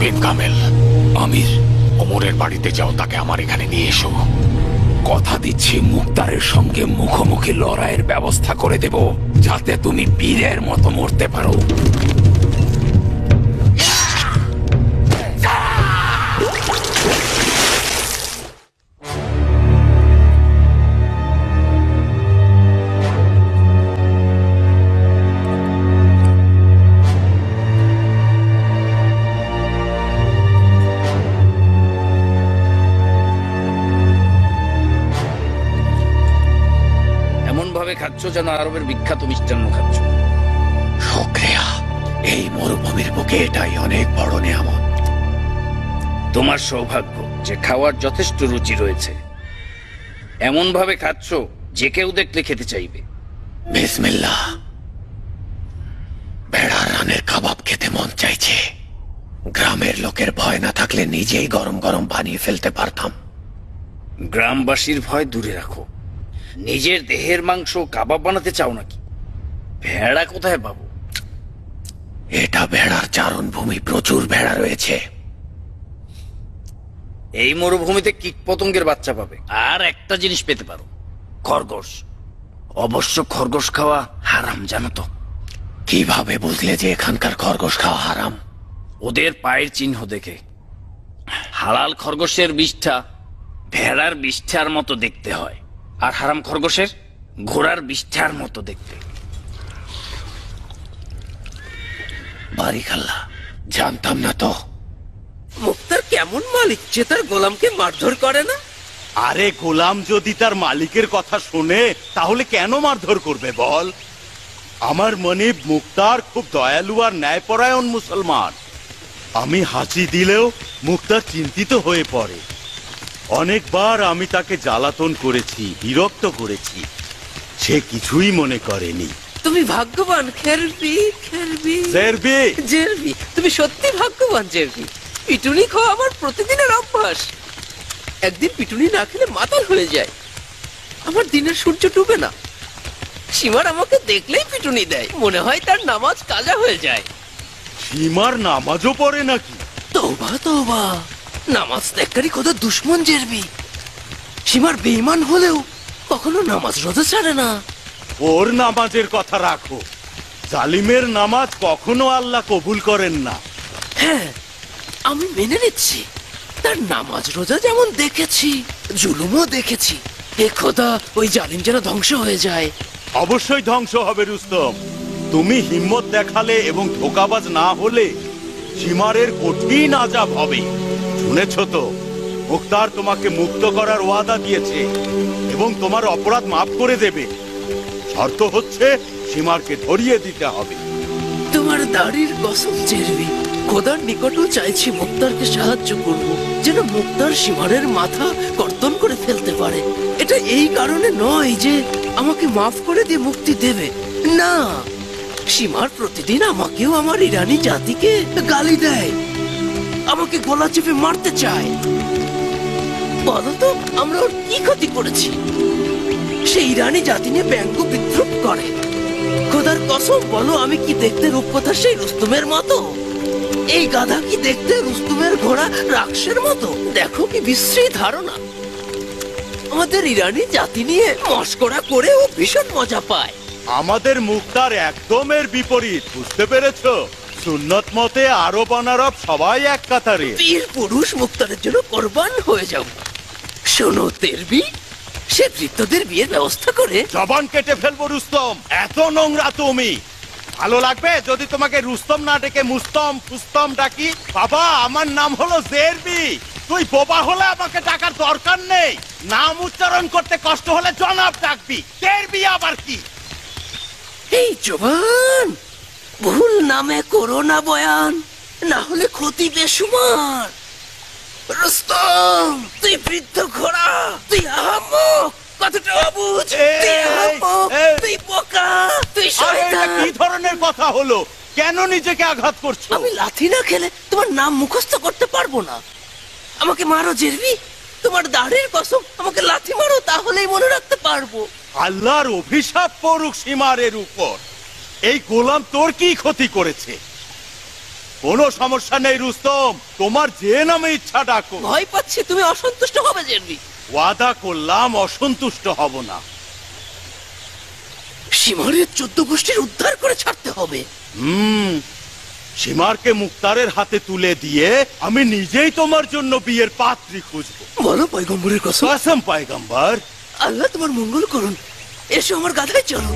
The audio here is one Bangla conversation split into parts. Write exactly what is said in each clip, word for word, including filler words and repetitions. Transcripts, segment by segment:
বিন কামেল, আমির, ওমরের বাড়িতে যাও, তাকে আমার এখানে নিয়ে এসো। কথা দিচ্ছি মুক্তারের সঙ্গে মুখোমুখি লড়াইয়ের ব্যবস্থা করে দেব, যাতে তুমি বীরের মতো মরতে পারো। খাচ্ছ যেন আরবের বিখ্যাত মিষ্টান্ন খাচ্ছ। শুকরিয়া, এই মরুভূমির বুকে এটাই অনেক বড় নিয়ামত। তোমার সৌভাগ্য যে খাওয়ার যথেষ্ট রুচি রয়েছে। এমন ভাবে খাচ্ছ যে কেউ দেখলে খেতে চাইবে। বিসমিল্লাহ। ভেড়ার রানের কাবাব খেতে মন চাইছে। গ্রামের লোকের ভয় না থাকলে নিজেই গরম গরম বানিয়ে ফেলতে পারতাম। গ্রামবাসীর ভয় দূরে রাখো, নিজের দেহের মাংস কাবাব বানাতে চাও নাকি? ভেড়া কোথায় পাবো? এটা ভেড়ার চারণ ভূমি, প্রচুর ভেড়া রয়েছে। এই মরুভূমিতে কীট পতঙ্গের বাচ্চা পাবে, আর একটা জিনিস পেতে পারো, খরগোশ। অবশ্য খরগোশ খাওয়া হারাম, জানো তো? কিভাবে বুঝলে যে এখানকার খরগোশ খাওয়া হারাম? ওদের পায়ের চিহ্ন দেখে। হালাল খরগোশের বিষ্ঠা ভেড়ার বিষ্ঠার মতো দেখতে হয়, আর হারাম খরগোশের ঘোড়ার বিষ্ঠার মতো দেখতে। বারিকাল্লাহ, জানতাম না তো। মুক্তার কেমন মালিক যে তার গোলামকে মারধর করে না? আরে গোলাম যদি তার মালিকের কথা শুনে তাহলে কেন মারধর করবে বল? আমার মনিব মুক্তার খুব দয়ালু আর ন্যায়পরায়ণ মুসলমান। আমি হাসি দিলেও মুক্তার চিন্তিত হয়ে পড়ে। অনেকবার আমি তাকে জ্বালাতন করেছি, বিরক্ত করেছি, সে কিছুই মনে করেনি। তুমি ভাগ্যবান খেরবি, খেরবি জেরবি জেরবি তুমি সত্যি ভাগ্যবান জেরবি। পিটুনি খাওয়া আমার প্রতিদিনের অভ্যাস। একদিন পিটুনি না খেলে মাতাল হয়ে যায়। আমার দিনের সূর্য ডুবে না। সীমার আমাকে দেখলেই পিটুনি দেয়, মনে হয় তার নামাজ কাজা হয়ে যায়। সীমার নামাজও পড়ে নাকি? তওবা তওবা, নামাজ ত্যাগকারী খোদা দুশ্মন জেরবি। সীমার বেঈমান হলেও কখনো নামাজ রোজা ছাড়ে না। ওর নামাজের কথা রাখো, জালিমের নামাজ কখনো আল্লাহ কবুল করেন না। হ্যাঁ, আমি মেনে নিচ্ছি, তার নামাজ রোজা যেমন দেখেছি, জুলুমও দেখেছি। এ খোদা, ওই জালিম যেন ধ্বংস হয়ে যায়। অবশ্যই ধ্বংস হবে রুস্তম। তুমি হিম্মত দেখালে এবং ধোঁকাবাজ না হলে সীমারের কঠিন আযাব হবে। শুনেছ তো, মুক্তার তোমাকে মুক্ত করার ওয়াদা দিয়েছে এবং তোমার অপরাধ মাফ করে দেবে। শর্ত হচ্ছে সীমারকে ধরিয়ে দিতে হবে। তোমার দাড়ির কসম জেরবি, খোদার নিকটও চাইছি মুক্তারকে সাহায্য করব, যেন মুক্তার সীমারের মাথা কর্তন করে ফেলতে পারে। এটা এই কারণে নয় যে আমাকে মাফ করে দিয়ে মুক্তি দেবে, না। সীমার প্রতিদিন আমাকেও আমার ইরানি জাতিকে গালি দেয়, আমাকে গলা চেপে মারতে চায়। বলো তো, আমরা ওর কি ক্ষতি করেছি? সেই ইরানি জাতি নিয়ে ব্যঙ্গ বিদ্রুপ করে। খোদার কসম বলো, আমি কি দেখতে রূপকথা সেই রুস্তুমের মতো? এই গাধা কি দেখতে রুস্তুমের ঘোড়া রাক্ষসের মতো? দেখো কি বিশ্রী ধারণা। আমাদের ইরানি জাতি নিয়ে মস্করা করে ও ভীষণ মজা পায়। আমাদের মুক্তার একদম এর বিপরীত, বুঝতে পেরেছো? সুন্নত মতে আরব অনারব সবাই এক কাতারে। বীর পুরুষ মুক্তারের জন্য কোরবান হয়ে যাও। শোনো তেরবি, সে বৃত্তদের বিয়ের ব্যবস্থা করে। জবান কেটে ফেলবো রুস্তম, এত নোংরা তুমি। ভালো লাগবে যদি তোমাকে রুস্তম না ডেকে মুস্তম ফুস্তম ডাকি? বাবা, আমার নাম হলো জেরবি। তুই বোবা হলে আমাকে ডাকার দরকার নেই। নাম উচ্চারণ করতে কষ্ট হলে জনাব ডাকবি। জেরবি আবার কি? এই জবান, ভুল নামে করো না বয়ান, না হলে ক্ষতি বেসুমার। রুস্তম, তুই বৃদ্ধ ঘোড়া, তুই আহাম্মক, কথাটা অবুঝ, তুই আহাম্মক, তুই বোকা, তুই শয়তান। কি ধরনের কথা হলো? কেন নিজেকে আঘাত করছো? আমি লাথি না খেলে তোমার নাম মুখস্থ করতে পারবো না। আমাকে মারো জেরবি, তোমার দাড়ির কসম, আমাকে লাথি মারো, তাহলেই মনে রাখতে পারবো। আল্লাহর অভিশাপ পড়ুক সীমারের উপর। এই গোলাম তোর কি ক্ষতি করেছে? কোনো সমস্যা নেই রুস্তম, তোমার যে নামে ইচ্ছা ডাকো। ভয় পাচ্ছি তুমি অসন্তুষ্ট হবে জেরবি। ওয়াদা করলাম অসন্তুষ্ট হব না। সীমারের চোদ্দ গোষ্ঠীর উদ্ধার করে ছাড়তে হবে। হুম, সীমারকে মুক্তারের হাতে তুলে দিয়ে আমি নিজেই তোমার জন্য বিয়ের পাত্রী খুঁজবো। বলো পয়গম্বরের কসম। কসম পয়গম্বর। আল্লাহ তোমার মঙ্গল করুন। এসো আমার গাধায় চলো।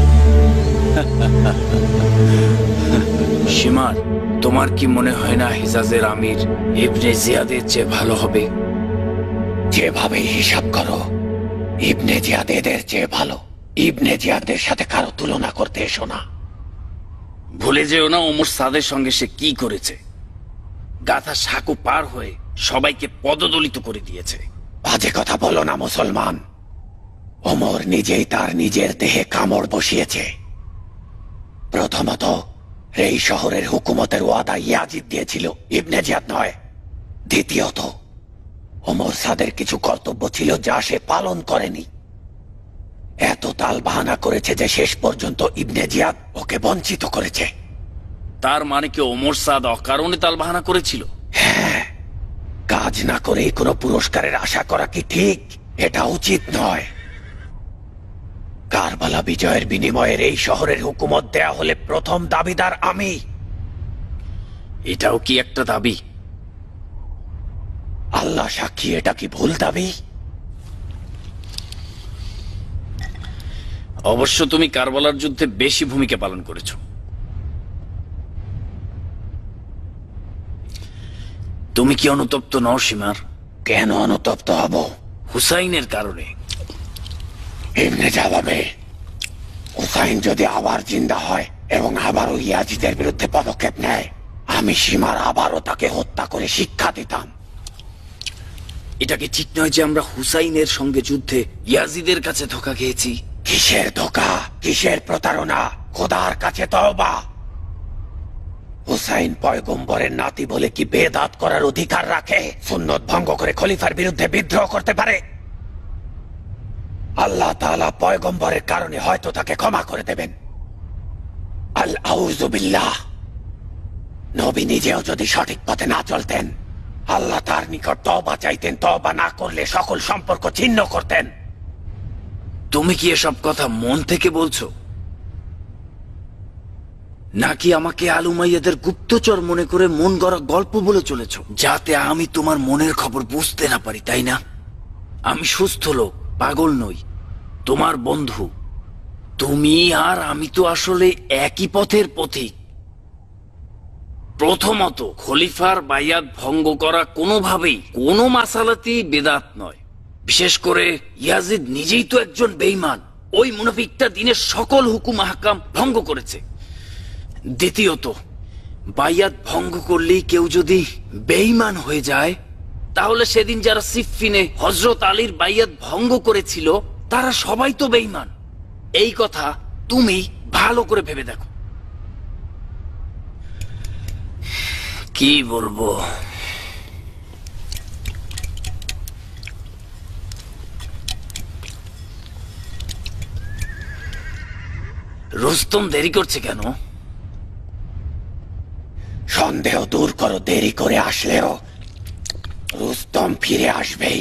সীমার, তোমার কি মনে হয় না হিজাজের আমির ইবনে জিয়াদের চেয়ে ভালো হবে? যেভাবে হিসাব করো, ইবনে জিয়াদ এদের চেয়ে ভালো। ইবনে জিয়াদের সাথে কারো তুলনা করতে এসো না। ভুলে যেও না ওমর সাদের সঙ্গে সে কি করেছে। গাথা সাঁকো পার হয়ে সবাইকে পদদলিত করে দিয়েছে। বাজে কথা বলো না মুসলমান। ওমর নিজেই তার নিজের দেহে কামড় বসিয়েছে। প্রথমত, এই শহরের হুকুমতের ওয়াদা ইয়াজিদ দিয়েছিল, ইবনে জিয়াদ নয়। দ্বিতীয়ত, ওমর সাদের কিছু কর্তব্য ছিল যা সে পালন করেনি। এত তাল বাহানা করেছে যে শেষ পর্যন্ত ইবনে জিয়াদ ওকে বঞ্চিত করেছে। তার মানে কি ওমর সাদ অকারণে তালবাহানা করেছিল? হ্যাঁ, কাজ না করেই কোনো পুরস্কারের আশা করা কি ঠিক? এটা উচিত নয়। কারবালা বিজয়ের বিনিময়ের এই শহরের হুকুমত দেয়া হলে প্রথম দাবিদার আমি। এটাও কি একটা দাবি? আল্লাহ সাক্ষী, এটা কি ভুল দাবি? অবশ্য তুমি কারবালার যুদ্ধে বেশি ভূমিকা পালন করেছো। তুমি কি অনুতপ্ত নও সীমার? কেন অনুতপ্ত হব? হুসাইনের কারণে। এমনি জবাবে, হুসাইন যদি আবার জিন্দা হয় এবং আবারও ইয়াজিদের বিরুদ্ধে পদক্ষেপ নেয়, আমি সীমার আবারও তাকে হত্যা করে শিক্ষা দিতাম। এটা কি ঠিক নয় যে আমরা হুসাইনের সঙ্গে যুদ্ধে ইয়াজিদের কাছে ধোঁকা খেয়েছি? কিসের ধোঁকা, কিসের প্রতারণা? খোদার কাছে তওবা। হুসাইন পয়গম্বরের নাতি বলে কি বেদাত করার অধিকার রাখে? সুন্নত ভঙ্গ করে খলিফার বিরুদ্ধে বিদ্রোহ করতে পারে? আল্লাহ তাআলা পয়গম্বরের কারণে হয়তো তাকে ক্ষমা করে দেবেন। আল আউযু বিল্লাহ। নবী নিজেও যদি সঠিক পথে না চলতেন, আল্লাহ তার নিকট তওবা চাইতেন, তওবা না করলে সকল সম্পর্ক ছিন্ন করতেন। তুমি কি এসব কথা মন থেকে বলছো, নাকি আমাকে আলুমাইয়াদের গুপ্তচর মনে করে মন গড়া গল্প বলে চলেছ, যাতে আমি তোমার মনের খবর বুঝতে না পারি, তাই না? আমি সুস্থ লোক, পাগল নই, তোমার বন্ধু। তুমি আর আমি তো আসলে একই পথের পথিক। প্রথমত, খলিফার বায়াত ভঙ্গ করা কোনোভাবেই কোনো মাসালাতেই বেদাত নয়। বিশেষ করে ইয়াজিদ নিজেই তো একজন বেঈমান। ওই মুনাফিকটা দিনের সকল হুকুম আহকাম ভঙ্গ করেছে। দ্বিতীয়ত, বায়াত ভঙ্গ করলেই কেউ যদি বেঈমান হয়ে যায়, তাহলে সেদিন যারা সিফফিনে হযরত আলীর বায়াত ভঙ্গ করেছিল তারা সবাই তো বেঈমান। এই কথা তুমি ভালো করে ভেবে দেখো। কি বলবো? রুস্তম দেরি করছে কেন? সন্দেহ দূর করো, দেরি করে আসলেও রুস্তম ফিরে আসবেই।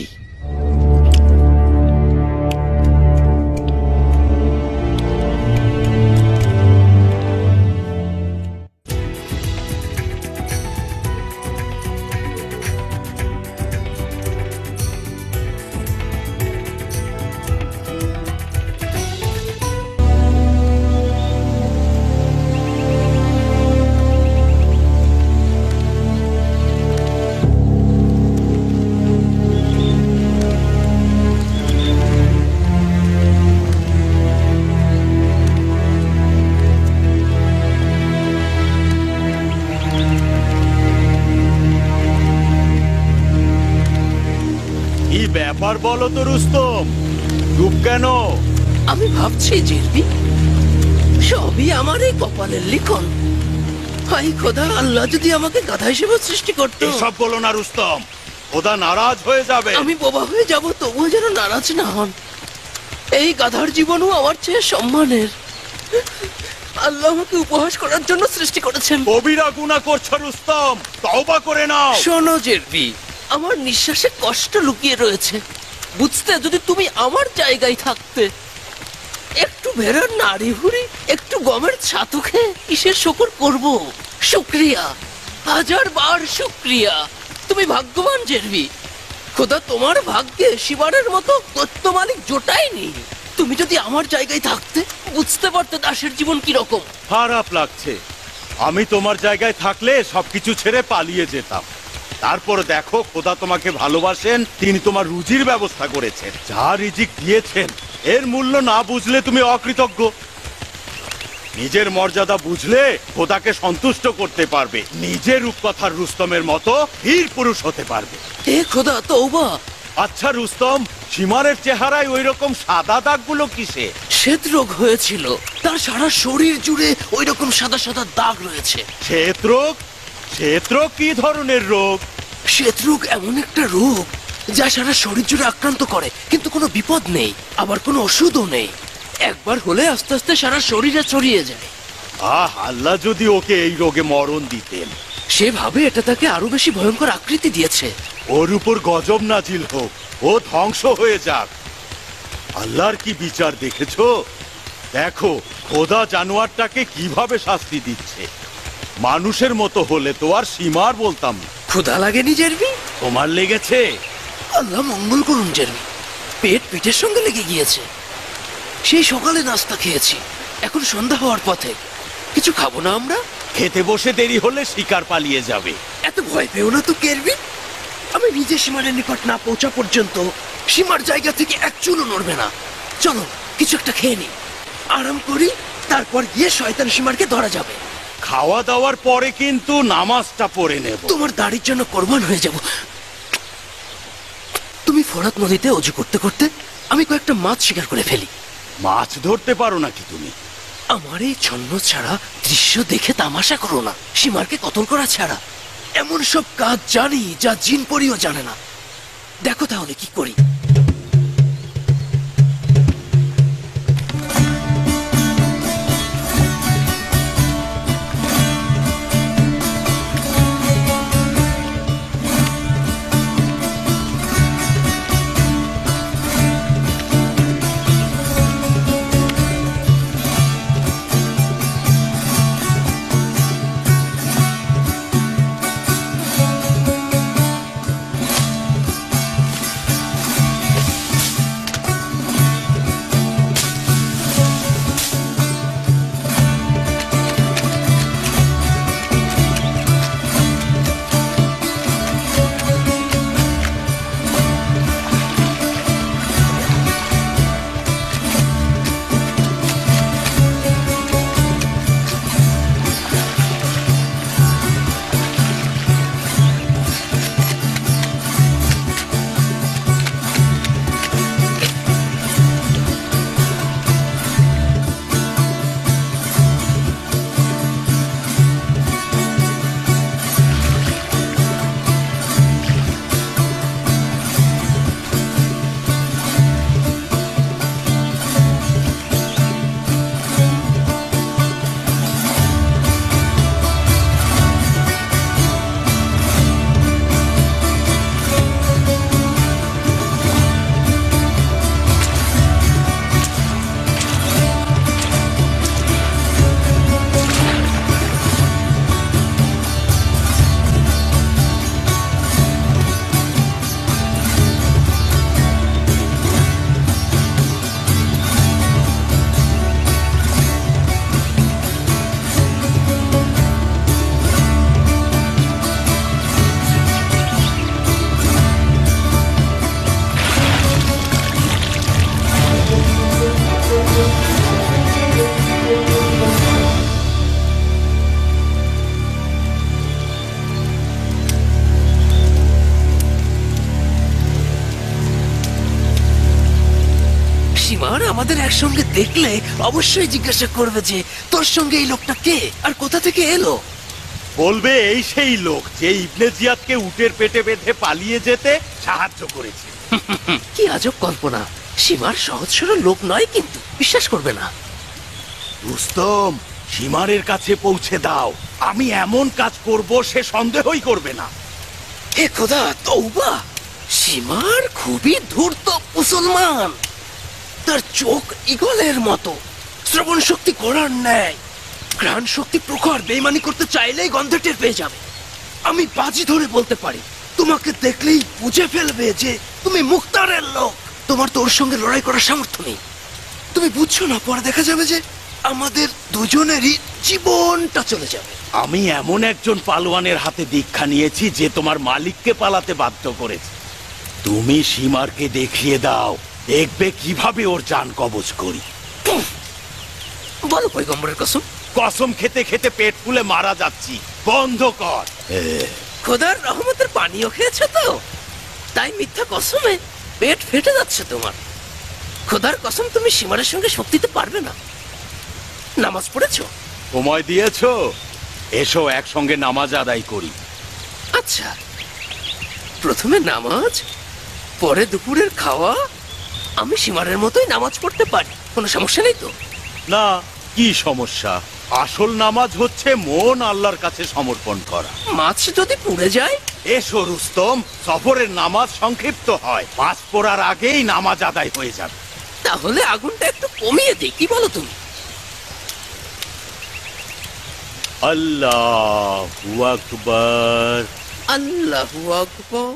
ব্যাপার বলো তো রুস্তম, চুপ কেন? আমি ভাবছি জিরবি, সবই আমার এই কপালের লিখন। হাই খোদা, আল্লাহ যদি আমাকে গাধা হিসেবে সৃষ্টি করতো। এসব বলো না রুস্তম, খোদা নারাজ হয়ে যাবে। আমি বোবা হয়ে যাব, তবুও যেন নারাজ না হন। এই গাধার জীবনও আমার চেয়ে সম্মানের। আল্লাহ আমাকে উপহাস করার জন্য সৃষ্টি করেছেন। কবিরা গুনাহ করছো রুস্তম, তওবা করে নাও। শোনো জেরবি, আমার নিঃশ্বাসে কষ্ট লুকিয়ে রয়েছে। বুঝতে যদি তুমি আমার জায়গায় থাকতে, একটু ভেড়ার নাড়ি হুড়ি, একটু গমের ছাতু খেয়ে কিসের শুকর করব? শুক্রিয়া, হাজার বার শুক্রিয়া। তুমি ভাগ্যবান জেরবি। খোদা তোমার ভাগ্যে শিবারের মতো দত্ত মালিক জোটায়নি। তুমি যদি আমার জায়গায় থাকতে, বুঝতে পারতে দাসের জীবন কি রকম। খারাপ লাগছে। আমি তোমার জায়গায় থাকলে সবকিছু ছেড়ে পালিয়ে যেতাম। তারপর দেখো, খোদা তোমাকে ভালোবাসেন, তিনি তোমার রুজির ব্যবস্থা করেছেন, যা রিজিক দিয়েছেন এর মূল্য না বুঝলে তুমি অকৃতজ্ঞ। নিজের মর্যাদা বুঝলে খোদাকে সন্তুষ্ট করতে পারবে, নিজের রূপকথার রুস্তমের মতো বীর পুরুষ হতে পারবে। এ খোদা তওবা। আচ্ছা রুস্তম, সীমারের চেহারায় ওই রকম সাদা দাগগুলো কিসে? শ্বেত রোগ হয়েছিল, তার সারা শরীর জুড়ে ওই রকম সাদা সাদা দাগ রয়েছে। শ্বেত রোগ? শ্বেত রোগ কি ধরনের রোগ? শ্বেত রোগ এমন একটা রোগ যা সারা শরীর জুড়ে আক্রান্ত করে, কিন্তু কোনো বিপদ নেই, আবার কোনো ওষুধও নেই। একবার হলে আস্তে আস্তে সারা শরীরে ছড়িয়ে যায়। আহ, আল্লাহ যদি ওকে এই রোগে মরণ দিতেন। সেভাবে এটা তাকে আরো বেশি ভয়ঙ্কর আকৃতি দিয়েছে। ওর উপর গজব নাজিল হোক, ও ধ্বংস হয়ে যাক। আল্লাহর কি বিচার দেখেছো? দেখো খোদা জানোয়ারটাকে কিভাবে শাস্তি দিচ্ছে। মানুষের মতো হলে তো আর সীমার বলতাম না। ক্ষুধা লাগেনি জেরবি? তোমার লেগেছে? আল্লাহ মঙ্গল করুন জেরবি, পেট পিঠের সঙ্গে লেগে গিয়েছে। সেই সকালে নাস্তা খেয়েছি, এখন সন্ধ্যা হওয়ার পথে। কিছু খাবো না আমরা? খেতে বসে দেরি হলে শিকার পালিয়ে যাবে। এত ভয় পেও না তো কেরবি। আমি নিজে সীমারের নিকট না পৌঁছা পর্যন্ত সীমার জায়গা থেকে এক চুলও নড়বে না। চলো কিছু একটা খেয়ে নি, আরাম করি, তারপর গিয়ে শয়তান সীমারকে ধরা যাবে। খাওয়া দাওয়ার পরে কিন্তু নামাজটা পড়ে নেব। তোমার দাড়ির জন্য কোরবান হয়ে যাব। তুমি ফোরাত নদীতে অজু করতে করতে আমি কয়েকটা মাছ শিকার করে ফেলি। মাছ ধরতে পারো নাকি তুমি? আমার এই ছন্ন ছাড়া দৃশ্য দেখে তামাশা করো না। সীমারকে কতল করা ছাড়া এমন সব কাজ জানি যা জিন পরিও জানে না। দেখো তাহলে কি করি। সীমার আমাদের একসঙ্গে দেখলে অবশ্যই জিজ্ঞাসা করবে যে তোর সঙ্গে এই লোকটা কে আর কোথা থেকে এলো। বলবে এই সেই লোক যে ইবনে জিয়াদকে উটের পেটে বেঁধে পালিয়ে যেতে সাহায্য করেছে। কি আজব কল্পনা। সীমার সহজ সরল লোক নয়, কিন্তু বিশ্বাস করবে না। রুস্তম, সীমারের কাছে পৌঁছে দাও। আমি এমন কাজ করব সে সন্দেহই করবে না। হে খোদা, তওবা! সীমার খুবই ধূর্ত মুসলমান। তার চোখ ঈগলের মতো, শ্রবণ শক্তি করার ন্যায়, ঘ্রাণ শক্তি প্রখর। বেইমানি করতে চাইলেই গন্ধ টের পেয়ে যাবে। আমি বাজি ধরে বলতে পারি, তোমাকে দেখলেই বুঝে ফেলবে যে তুমি মুখতারের লোক। তোমার তো ওর সঙ্গে লড়াই করার সামর্থ্য নেই। তুমি বুঝছো না, পরে দেখা যাবে যে আমাদের দুজনেরই জীবনটা চলে যাবে। আমি এমন একজন পালোয়ানের হাতে দীক্ষা নিয়েছি যে তোমার মালিককে পালাতে বাধ্য করেছে। তুমি সীমারকে দেখিয়ে দাও, দেখবে কিভাবে ওর জান কবজ করি। উফ! বলো পয়গম্বরের কসম। কসম খেতে খেতে পেট ফুলে মারা যাচ্ছি, বন্ধ কর। খোদার রহমতের পানীয় খেয়েছো তো, তাই মিথ্যা কসমে পেট ফেটে যাচ্ছে তোমার। খোদার কসম, তুমি সীমারের সঙ্গে শক্তিতে পারবে না। নামাজ পড়েছো? সময় দিয়েছো, এসো একসঙ্গে নামাজ আদায় করি। আচ্ছা, প্রথমে নামাজ, পরে দুপুরের খাওয়া। আমি সীমারের মতোই নামাজ পড়তে পারি, কোনো সমস্যা নেই তো? না, কি সমস্যা? আসল নামাজ হচ্ছে মন আল্লাহর কাছে সমর্পণ করা। মাছ যদি পুড়ে যায়? এসো রুস্তম, সফরের নামাজ সংক্ষিপ্ত হয়, পাঁচ পড়ার আগেই নামাজ আদায় হয়ে যাবে। তাহলে আগুনটা একটু কমিয়ে দিই, কি বলো তুমি? আল্লাহু আকবার। আল্লাহু আকবার।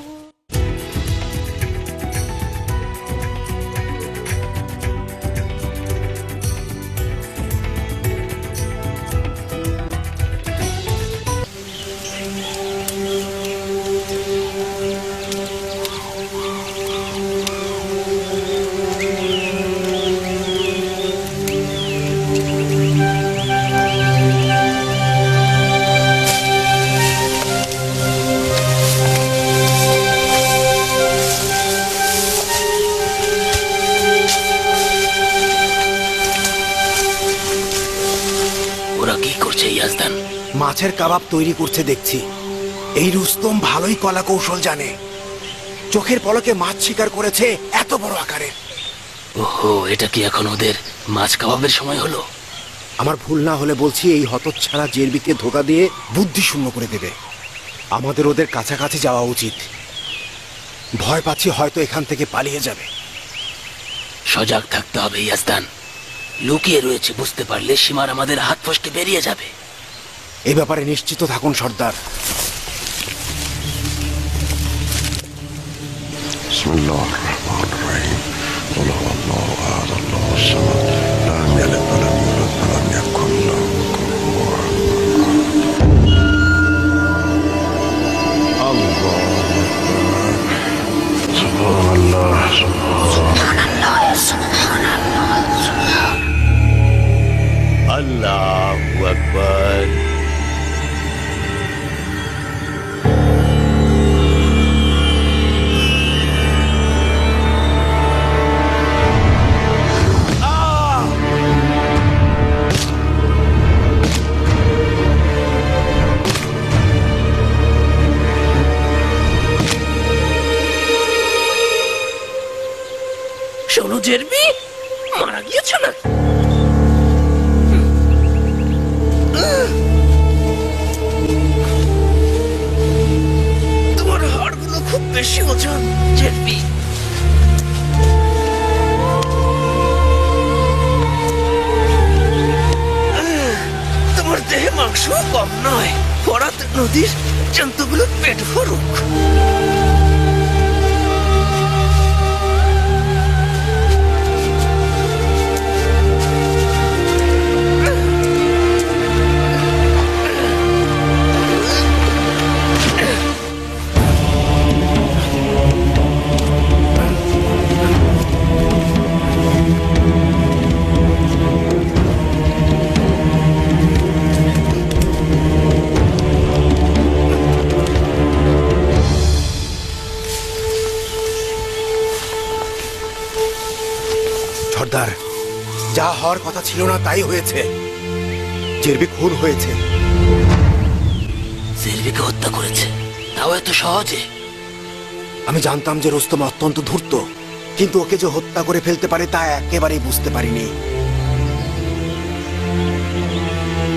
মাছের কাবাব তৈরি করছে দেখছি। এই রুস্তম ভালোই কলা কৌশল জানে। চোখের পলকে মাছ শিকার করেছে এত বড় আকারের। ওহো, এটা কি এখন ওদের মাছ কাবাবের সময় হলো? আমার ভুল না হলে বলছি, এই হতচ্ছাড়া জেরবিকে ধোকা দিয়ে বুদ্ধি শূন্য করে দেবে। আমাদের ওদের কাছাকাছি যাওয়া উচিত। ভয় পাচ্ছি হয়তো এখান থেকে পালিয়ে যাবে। সজাগ থাকতে হবে ইয়াজদান। লুকিয়ে রয়েছে বুঝতে পারলে সীমার আমাদের হাত ফসকে বেরিয়ে যাবে। এই ব্যাপারে নিশ্চিত থাকুন সর্দার। আল্লাহু আকবার। শোনো জেরবি, মারা গিয়েছ না? তোমার হাড়গুলো খুব বেশি ওজন জেরবি। তোমার দেহে মাংস কম নয়। ফরাত নদীর জন্তুগুলো পেট ভরুক। সর্দার, যা হওয়ার কথা ছিল না তাই হয়েছে। জেরবি খুন হয়েছে। জেরবিকে হত্যা করেছে, তাও এত সহজে? আমি জানতাম যে রুস্তম অত্যন্ত ধূর্ত, কিন্তু ওকে যে হত্যা করে ফেলতে পারে তা একেবারেই বুঝতে পারিনি।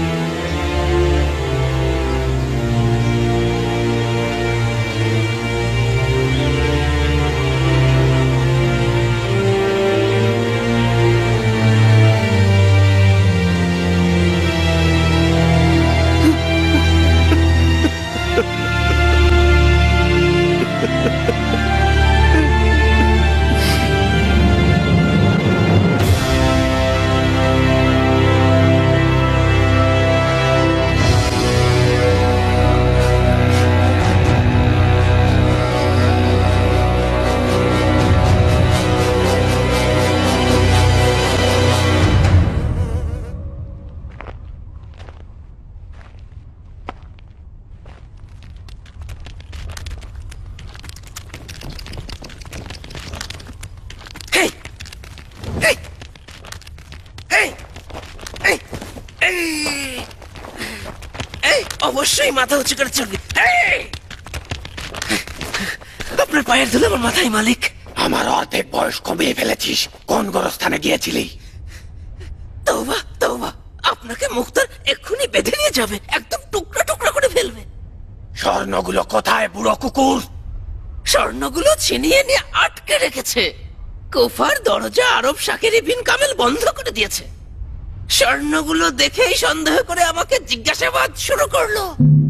অবশ্যই মাথা উঁচু করে চলবি। আপনার পায়ের ধুলো আমার মাথায়, মালিক। আমার অর্ধেক বয়স কমিয়ে ফেলেছিস। কোন গোরস্থানে গিয়েছিলি? তওবা তওবা, আপনাকে মুক্তার এক্ষুনি বেঁধে নিয়ে যাবে, একদম টুকরা টুকরা করে ফেলবে। স্বর্ণগুলো কোথায় বুড়ো কুকুর? স্বর্ণগুলো ছিনিয়ে নিয়ে আটকে রেখেছে। কুফার দরজা আরব শাকির বিন কামেল বন্ধ করে দিয়েছে। স্বর্ণগুলো দেখেই সন্দেহ করে আমাকে জিজ্ঞাসাবাদ শুরু করলো।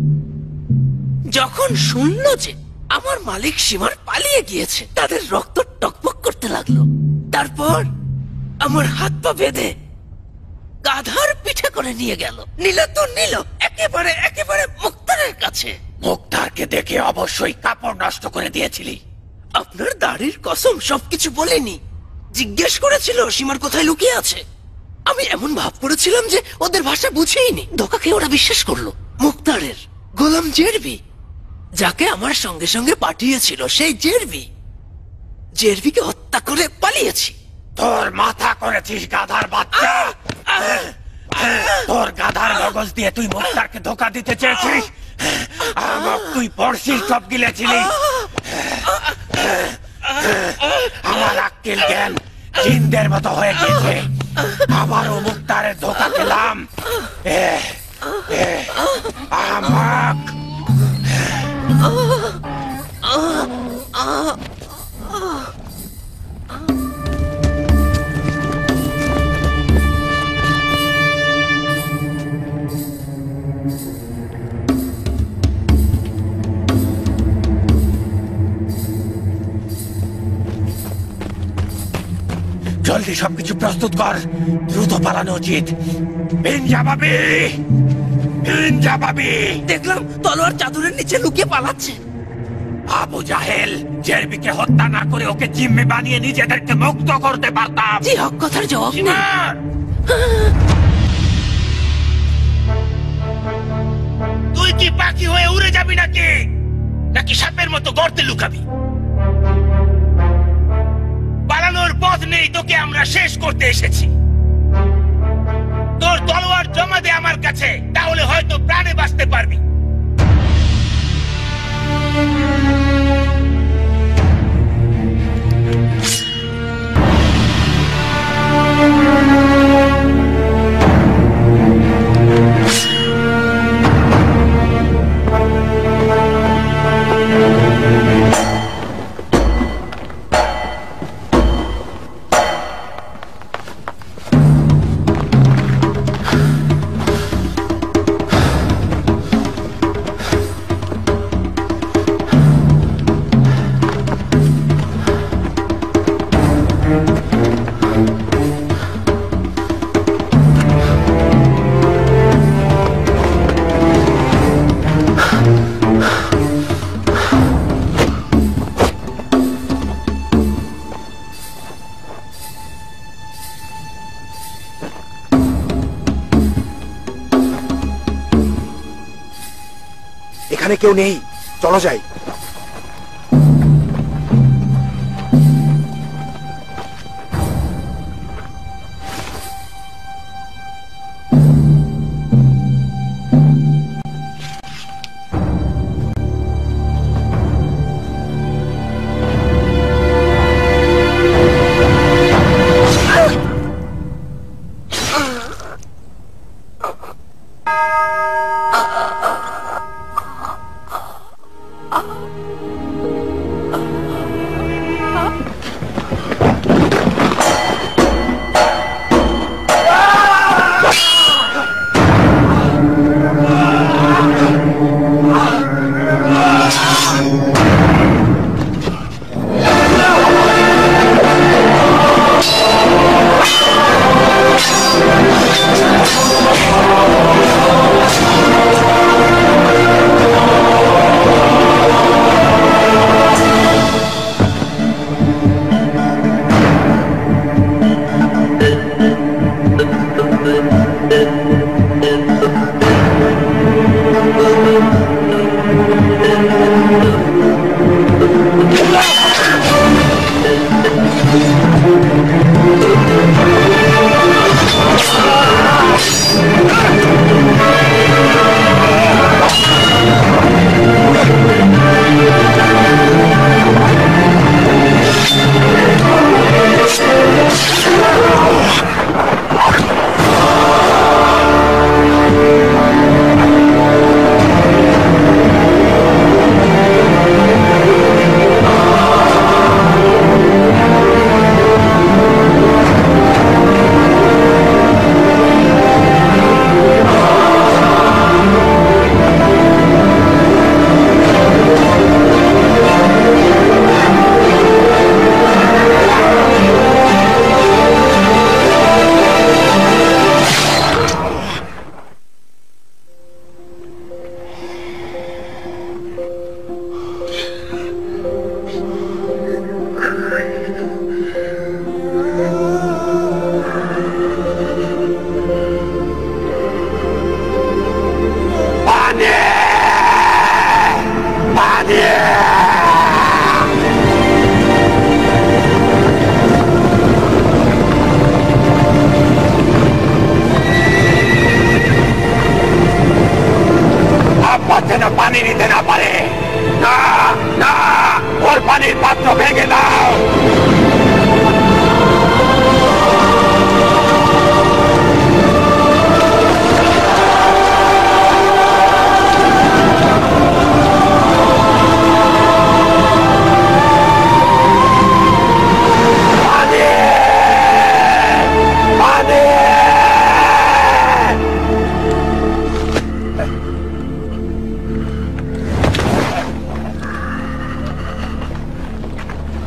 যখন শুনলো যে আমার মালিক সীমার পালিয়ে গিয়েছে, তাদের রক্ত টকবক করতে লাগলো। তারপর আমার হাত পা বেঁধে গাধার পিঠে করে নিয়ে গেল। নিল তো নিল একেবারে একেবারে মুক্তারের কাছে। মুক্তারকে দেখে অবশ্যই কাপড় নষ্ট করে দিয়েছিলি। আপনার দাড়ির কসম সবকিছু বলেনি। জিজ্ঞেস করেছিল সীমার কোথায় লুকিয়ে আছে। আমি এমন ভাব করেছিলাম যে ওদের ভাষা বুঝেইনি। ধোকা খেয়ে ওরা বিশ্বাস করলো। মুক্তারের গোলাম জেরবি, যাকে আমার সঙ্গে সঙ্গে পাঠিয়েছিল, সেই জেরবি জেরবিকে হত্যা করে পালিয়েছি। তোর মাথা করেছিস গাধার বাচ্চা। তোর গাধার মগজ দিয়ে তুই মুক্তারকে ধোকা দিতে চেয়েছিস। আমার তুই পড়শির সব গিলেছিলি। আমার আক্কেল জ্ঞান জিনদের মতো হয়ে গিয়েছে। আবারও মুক্তারের ধোকা খেলাম। আমাক জলদি সবকিছু প্রস্তুত কর। দ্রুত পালানো উচিত। বিন জাবাবি, বিন জাবাবি। দেখলাম তলোয়ার চাদরের নিচে লুকিয়ে পালাচ্ছে। আবু জাহেল, জেরবিকে হত্যা না করে ওকে জিম্মি বানিয়ে নিজেদেরকে মুক্ত করতে পারতাম। জি হক কথার জবাব নেই। তুই কি পাখি হয়ে উড়ে যাবি নাকি, নাকি সাপের মতো গর্তে লুকাবি? পালানোর পথ নেই, তোকে আমরা শেষ করতে এসেছি। তোর তলোয়ার জমা দে আমার কাছে, তাহলে হয়তো প্রাণে বাঁচতে পারবি। এখানে কেউ নেই, চলো যাই। Ah!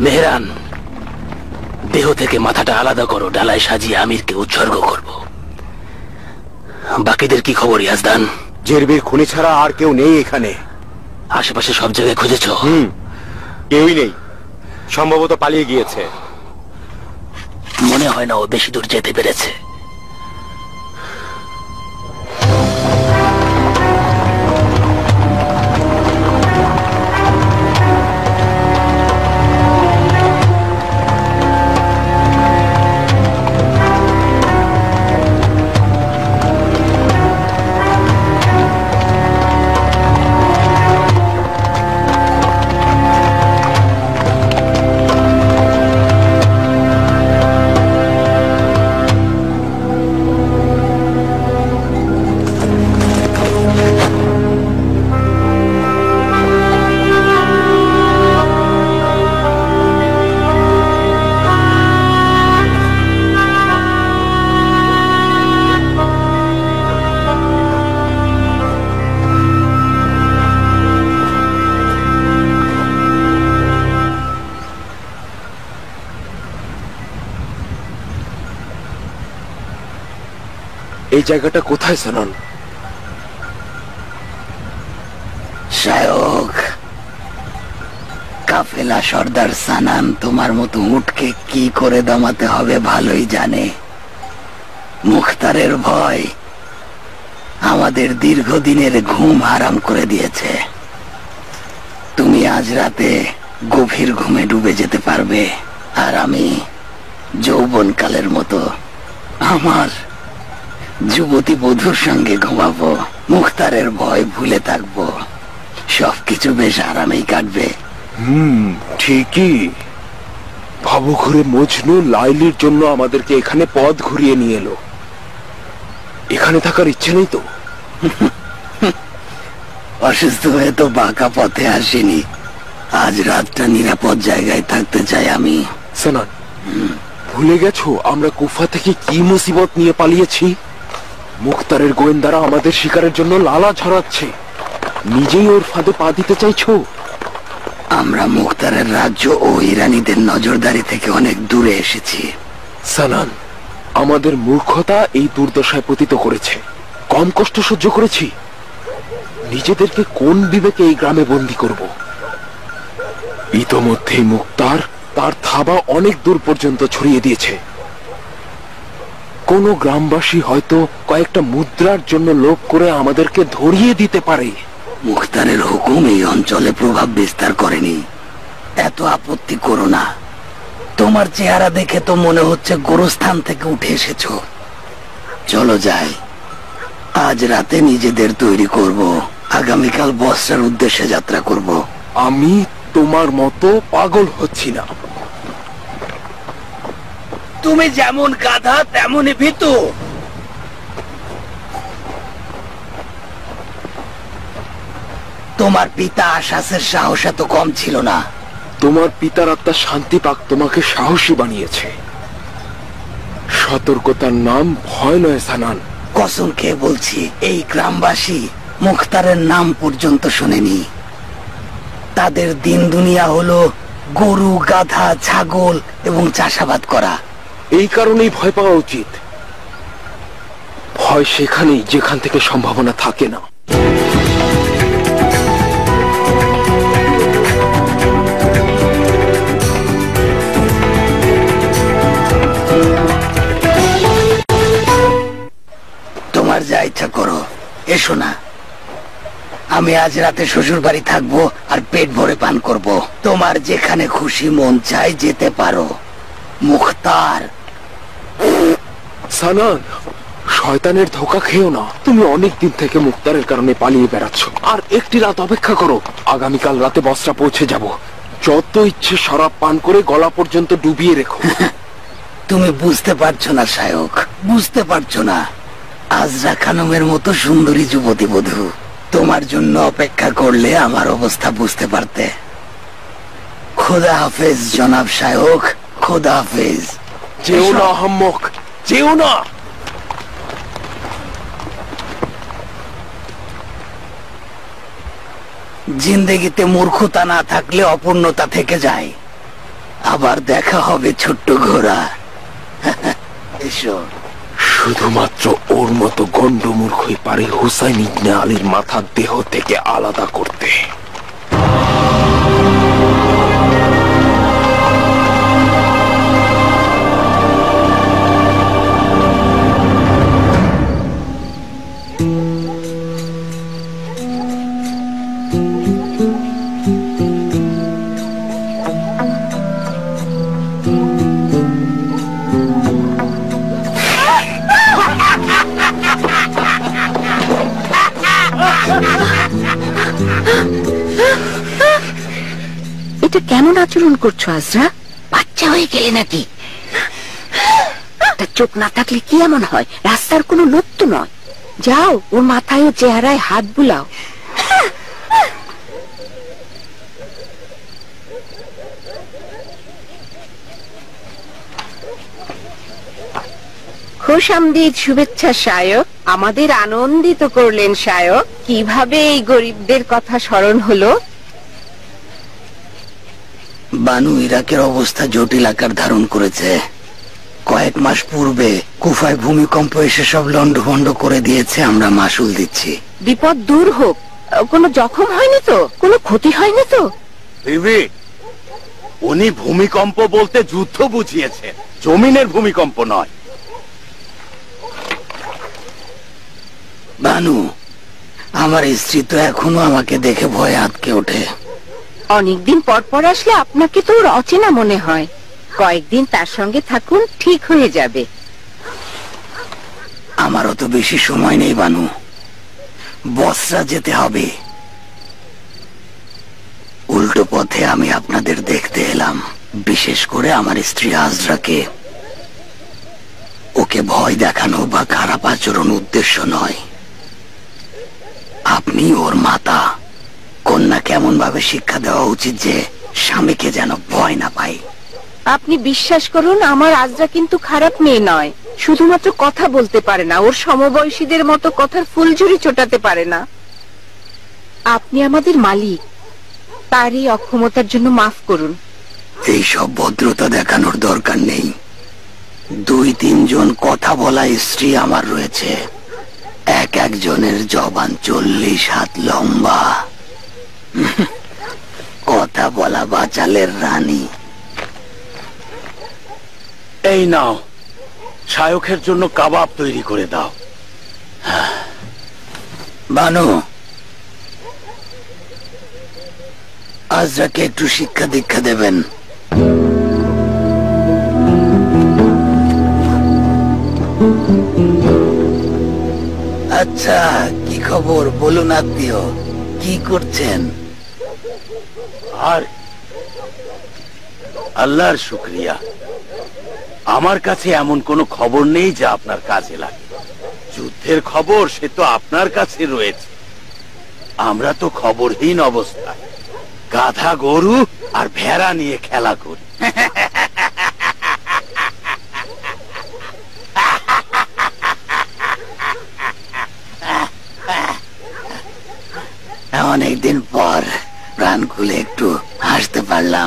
মেহরান, দেহ থেকে মাথাটা আলাদা করো, ডালায় সাজিয়ে আমিরকে উৎসর্গ করব। বাকিদের কি খবর ইয়াজদান? জেরবির খুনি ছাড়া আর কেউ নেই এখানে। আশেপাশে সব জায়গায় খুঁজেছ? হুম, কেউই নেই, সম্ভবত পালিয়ে গিয়েছে। মনে হয় না ও বেশি দূর যেতে পেরেছে। এই জায়গাটা কোথায় সানান? শায়ক, কাফেলা সর্দার সানান তোমার মতো উটকে কি করে দমাতে হবে ভালোই জানে। মুখতারের ভয় আমাদের দীর্ঘদিনের ঘুম হারাম করে দিয়েছে। তুমি আজ রাতে গভীর ঘুমে ডুবে যেতে পারবে, আর আমি যৌবনকালের মতো আমার যুবতী বধূর সঙ্গে ঘুমাবো। মুখতারের ভয় ভুলে থাকবো, সবকিছু বেশ আরামেই কাটবে। হুম, ঠিকই। ভাবু ঘুরে মজনু লাইলির জন্য আমাদেরকে এখানে পথ ঘুরিয়ে নিয়ে এলো। এখানে থাকার ইচ্ছে নেই তো? অসুস্থ হয়ে তো বাঁকা পথে আসেনি। আজ রাতটা নিরাপদ জায়গায় থাকতে চাই আমি। সানান, ভুলে গেছো আমরা কুফা থেকে কি মুসিবত নিয়ে পালিয়েছি? মুখতারের গোয়েন্দারা আমাদের শিকারের জন্য লালা ঝরাচ্ছে। নিজেই ওর ফাঁদে পা দিতে চাইছো? আমরা মুখতারের রাজ্য ও ইরানীদের নজরদারি থেকে অনেক দূরে এসেছি। সানান, আমাদের মূর্খতা এই দুর্দশায় পতিত করেছে। কম কষ্ট সহ্য করেছি, নিজেদেরকে কোন বিবেকে এই গ্রামে বন্দী করব? ইতোমধ্যেই মুক্তার তার থাবা অনেক দূর পর্যন্ত ছড়িয়ে দিয়েছে। কোন গ্রামবাসী হয়তো কয়েকটা মুদ্রার জন্য লোভ করে আমাদেরকে ধরিয়ে দিতে পারে। মুখতারের হুকুম এই অঞ্চলে প্রভাব বিস্তার করেনি। এত আপত্তি করো না। তোমার চেহারা দেখে তো মনে হচ্ছে গোরস্থান থেকে উঠে এসেছো। চলো যাই, আজ রাতে নিজেদের তৈরি করব, আগামীকাল বস্ত্রের উদ্দেশ্যে যাত্রা করব। আমি তোমার মতো পাগল হচ্ছি না। তুমি যেমন গাধা তেমনই ভীতু। তোমার পিতা আশাসের সাহস এত কম ছিল না। তোমার পিতার আত্মা শান্তি পাক তোমাকে সাহসী বানিয়েছে। সতর্কতার নাম ভয় নয় সানান। কসম খেয়ে বলছি, এই গ্রামবাসী মুখতারের নাম পর্যন্ত শোনেনি। তাদের দিন দুনিয়া হলো গরু, গাধা, ছাগল এবং চাষাবাদ করা। এই কারণেই ভয় পাওয়া উচিত। ভয় সেখানেই যেখান থেকে সম্ভাবনা থাকে না। তোমার যা ইচ্ছা করো, এসো না। আমি আজ রাতে শ্বশুর বাড়ি থাকবো আর পেট ভরে পান করব। তোমার যেখানে খুশি মন চায় যেতে পারো। মুখতার, সানান, শয়তানের ধোকা খেও না। তুমি অনেক দিন থেকে মুক্তারের কারণে পালিয়ে বেড়াচ্ছ। আর একটি রাত অপেক্ষা করো, আগামীকাল রাতে বস্ত্রা পৌঁছে যাব। যত ইচ্ছে শরাব পান করে গলা পর্যন্ত ডুবিয়ে রেখো। তুমি বুঝতে পারছো না শায়ক, বুঝতে পারছো না। আজরা খানমের মতো সুন্দরী যুবতী বধূ তোমার জন্য অপেক্ষা করলে আমার অবস্থা বুঝতে পারতে। খোদা হাফেজ জনাব শায়ক, খোদা হাফেজ। যেও না আহাম্মক, যেও না। জিন্দেগিতে মূর্খতা না থাকলে অপূর্ণতা থেকে যায়। আবার দেখা হবে ছোট্ট ঘোড়া। এসো। শুধুমাত্র ওর মতো গন্ডমূর্খই পারে হুসাইন ইবনে আলীর মাথার দেহ থেকে আলাদা করতে। এটা কেমন আচরণ করছো আজরা? বাচ্চা হয়ে গেলে নাকি? চোখ না থাকলে কি এমন হয়? রাস্তার কোনো লোক তো নয়। যাও, ওর মাথায় ও চেহারায় হাত বুলাও। খুশ আমদিদ, শুভেচ্ছা শায়ক। আমাদের আনন্দিত করলেন শায়ক। কিভাবে এই গরিবদের কথা স্মরণ হলো? বানু ইরাকের অবস্থা জটিল আকার ধারণ করেছে। কয়েক মাস পূর্বে কুফায় ভূমিকম্প এসে সব লন্ডভন্ড করে দিয়েছে। আমরা মাসুল দিচ্ছি। বিপদ দূর হোক। কোনো জখম হয়নি তো? কোনো ক্ষতি হয়নি তো? বিবি, উনি ভূমিকম্প বলতে যুদ্ধ বুঝিয়েছে, জমিনের ভূমিকম্প নয়। বানু, আমার স্ত্রী তো এখনো আমাকে দেখে ভয়ে আঁতকে ওঠে। অনেকদিন পর পর আসলে আপনাকে তো ওর অচেনা মনে হয়। কয়েকদিন তার সঙ্গে থাকুন, ঠিক হয়ে যাবে। আমারও তো বেশি সময় নেই বানু, বসরা যেতে হবে। উল্টো পথে আমি আপনাদের দেখতে এলাম, বিশেষ করে আমার স্ত্রী আজরাকে। ওকে ভয় দেখানো বা খারাপ আচরণ উদ্দেশ্য নয়। আপনি ওর মাতা, কন্যা কেমন ভাবে শিক্ষা দেওয়া উচিত যে স্বামীকে যেন ভয় না পায়। আপনি বিশ্বাস করুন, আমার আজরা কিন্তু খারাপ মেয়ে নয়। শুধুমাত্র কথা বলতে পারে না, ওর সমবয়সীদের মতো কথার ফুলঝুরি চোটাতে পারে না। আপনি আমাদের মালিক, তার এই অক্ষমতার জন্য মাফ করুন। এইসব ভদ্রতা দেখানোর দরকার নেই। দুই তিনজন কথা বলা স্ত্রী আমার রয়েছে। এক একজনের জবান চল্লিশ হাত লম্বা। কথা বলা বাচালের রানী। এই নাও, শায়কের জন্য কাবাব তৈরি করে দাও। বানু, আজরাকে একটু শিক্ষা দীক্ষা দেবেন। আচ্ছা, কি খবর বলুন আত্মীয়, কি করছেন? আর আল্লাহর শুকরিয়া, আমার কাছে এমন কোনো খবর নেই যা আপনার কাজে লাগে। যুদ্ধের খবর সে তো আপনার কাছে রয়েছে। আমরা তো খবরহীন অবস্থায় গাধা গরু আর ভেড়া নিয়ে খেলা করি। অনেকদিন পর প্রাণ খুলে একটু হাসতে পারলাম।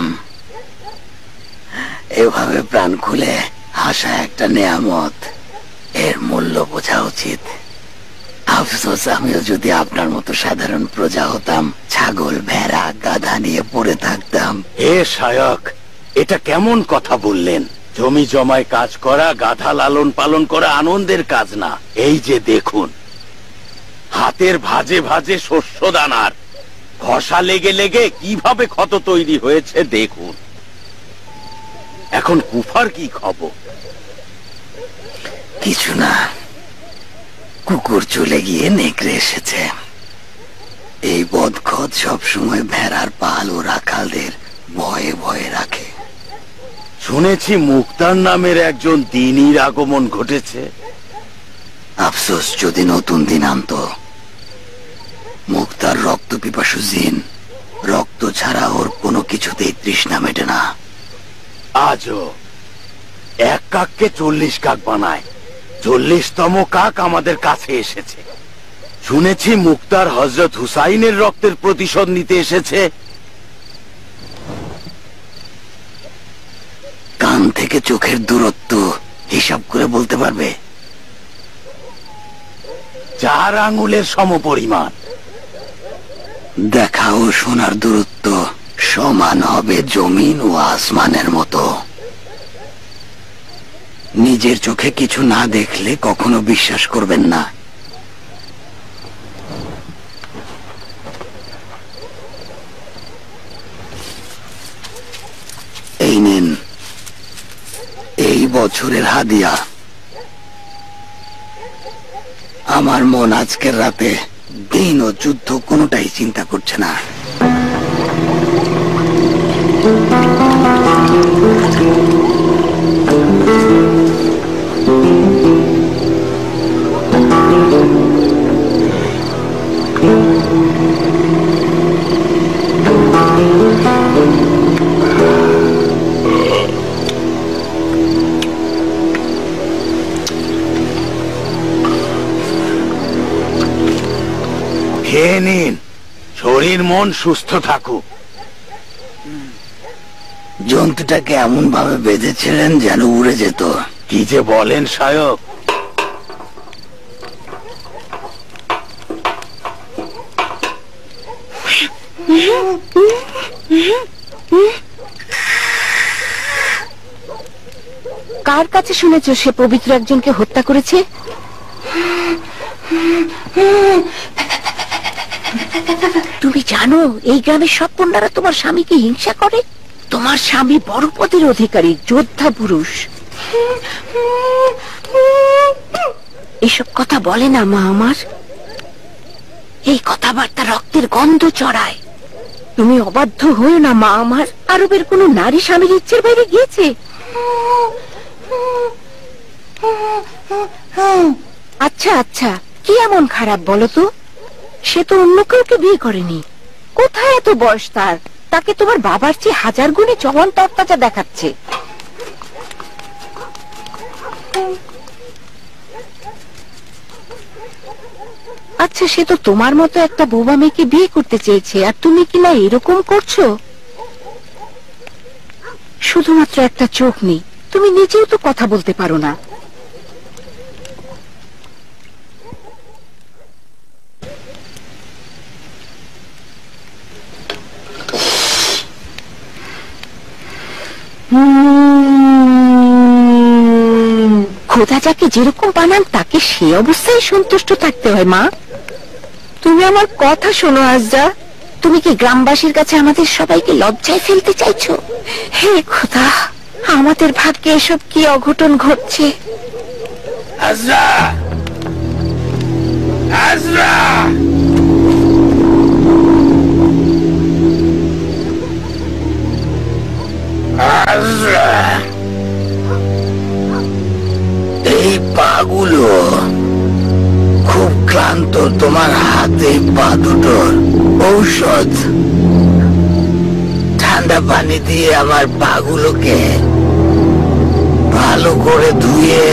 এভাবে প্রাণ খুলে হাসা একটা নেয়ামত, এর মূল্য বোঝা উচিত। আফসোস, আমিও যদি আপনার মতো সাধারণ প্রজা হতাম, ছাগল ভেড়া গাধা নিয়ে পড়ে থাকতাম। হে শায়ক, এটা কেমন কথা বললেন? জমি জমায় কাজ করা, গাধা লালন পালন করা আনন্দের কাজ না। এই যে দেখুন, হাতের ভাজে ভাজে শস্য দানার ঘষা লেগে লেগে কিভাবে ক্ষত তৈরি হয়েছে দেখুন। এখন কুফার কি খবর? কিছু না, কুকুর চলে গিয়ে নেকড়ে এসেছে। এই বদখত সবসময় ভেড়ার পাল ও রাখালদের ভয়ে ভয়ে রাখে। শুনেছি মুক্তার নামের একজন দিনীর আগমন ঘটেছে। আফসোস, যদি নতুন দিন আনতো। মুক্তার রক্ত পিপাসু জিন, রক্ত ছাড়া ওর কোনো কিছুতেই তৃষ্ণা মেটে না। আজও এক কাককে চল্লিশ কাক বানায়। চল্লিশতম কাক আমাদের কাছে এসেছে। শুনেছি মুক্তার হযরত হুসাইনের রক্তের প্রতিশোধ নিতে এসেছে। থেকে চোখের দূরত্ব হিসাব করে বলতে পারবে? চার আঙুলের সমপরিমাণ। দেখা ও শোনার দূরত্ব সমান হবে জমিন ও আসমানের মতো। নিজের চোখে কিছু না দেখলে কখনো বিশ্বাস করবেন না। এই নিন, এই বছরের হাদিয়া। আমার মন আজকের রাতে দিন ও যুদ্ধ কোনোটাই চিন্তা করছে না। খেয়ে নিন, শরীর মন সুস্থ থাকুক। জন্তুটাকে এমন ভাবে বেঁধেছিলেন যেন উড়ে যেত। কি যে বলেন সায়ক! কার কাছে শুনেছ সে পবিত্র একজনকে হত্যা করেছে? তুমি জানো এই গ্রামের সব কন্যারা তোমার স্বামীকে হিংসা করে? তোমার স্বামী বড় পদের অধিকারী, যোদ্ধা পুরুষ। এসব কথা বলে না মা আমার। এই কথাবার্তা রক্তের গন্ধ চড়ায়। তুমি অবাধ্য হয়েও না মা আমার। আরবের কোন নারী স্বামীর ইচ্ছের বাইরে গিয়েছে? আচ্ছা আচ্ছা, কি এমন খারাপ বলো তো? সে তো অন্য কাউকে বিয়ে করেনি। কোথায় এত বয়স তার? তাকে তোমার বাবার চেয়ে হাজার গুণে জওয়ান তরতাজা দেখাচ্ছে। আচ্ছা, সে তো তোমার মতো একটা বোবা মেয়েকে বিয়ে করতে চেয়েছে, আর তুমি কিনা এরকম করছো? শুধুমাত্র একটা চোখ নেই, তুমি নিজেও তো কথা বলতে পারো না। খোদা যাকে যেরকম বানান তাকে সে অবস্থায় সন্তুষ্ট থাকতে হয় মা। তুমি আমার কথা শোনো আজরা। তুমি কি গ্রামবাসীর কাছে আমাদের সবাইকে লজ্জায় ফেলতে চাইছো? হে খোদা, আমাদের ভাগ্যে এসব কি অঘটন ঘটছে। আজরা! আজরা! আজরা! এই পাগুলো খুব ক্লান্ত। তোমার হাতে পা দুটোর ঔষধ। ঠান্ডা পানি দিয়ে আমার পাগুলোকে ভালো করে ধুয়ে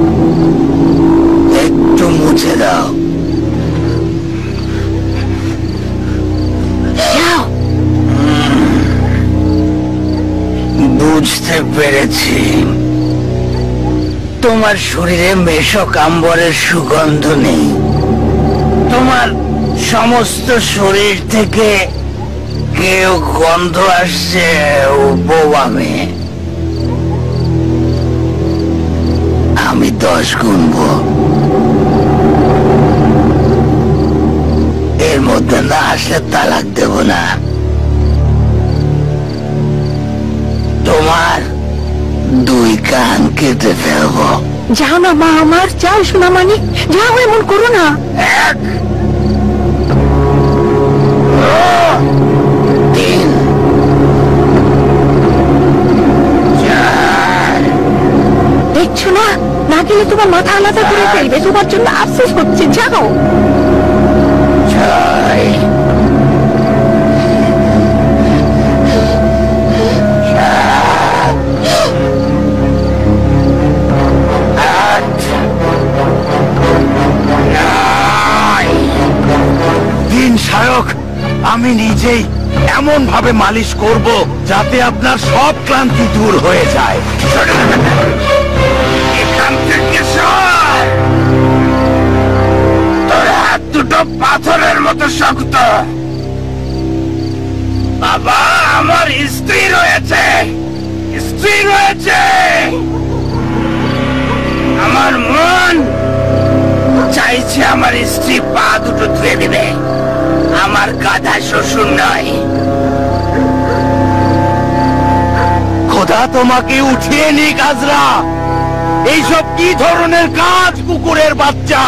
একটু মুছে দাও। যাও। বুঝতে পেরেছি, তোমার শরীরে মেশক আম্বরের সুগন্ধ নেই। তোমার সমস্ত শরীর থেকে কেউ গন্ধ আসছে বোবামে। আমি দশ গুনব, এর মধ্যে না আসলে তালাক দেব না। তোমার দুই কান কেটে ফেলবো। যাও না মা আমার, যাও সোনা মানিক, যাও, এমন করো না। এক, তিন, চার। দেখছো না, না গেলে তোমার মাথা আলাদা করে ফেলবে। তোমার জন্য আফসোস হচ্ছে। যাও। ছয়, সায়ক, আমি নিজেই এমন এমন ভাবে মালিশ করব যাতে আপনার সব ক্লান্তি দূর হয়ে যায়। এখান থেকে সর। তোর হাত দুটো পাথরের মতো শক্ত। বাবা, আমার স্ত্রী রয়েছে, স্ত্রী রয়েছে। আমার মন চাইছে আমার স্ত্রী পা দুটো ধুয়ে দিবে। আমার গাধা শ্বশুর নয়। খোদা তোমাকে উঠিয়ে নিক আজরা। এইসব কি ধরনের কাজ, কুকুরের বাচ্চা?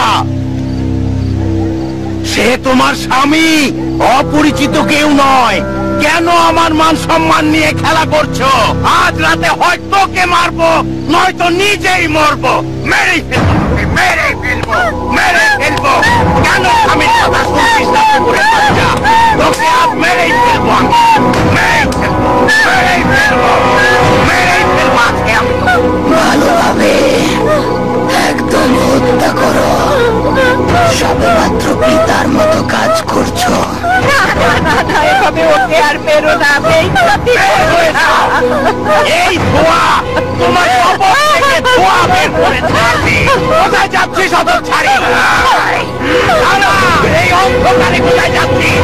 সে তোমার স্বামী, অপরিচিত কেউ নয়। কেন আমার মান সম্মান নিয়ে খেলা করছো? আজ রাতে হয়তো কে মারবো, নয়তো নিজেই মরবো। মেরে ফেলবো, মেরে ফেলবো, মেরে ফেলবো। কেন স্বামীর কথা শুনছিস না কুকুরের বাচ্চা? তোকে আজ মেরেই ফেলবো, মেরেই ফেলবো, মেরেই ফেলবো, মেরেই ফেলবো আজকে আমি। ভালোভাবে একদম হত্যা করো। সবে মাত্র পিতার মতো কাজ করছো। এভাবে ওকে আর মেরো না। এই ধোঁয়া তোমার কবর থেকে ধোঁয়া বের করে ছাড়বে। কোথায় যাচ্ছিস অত ছাড়ি? এই অন্ধকারে কোথায় যাচ্ছিস?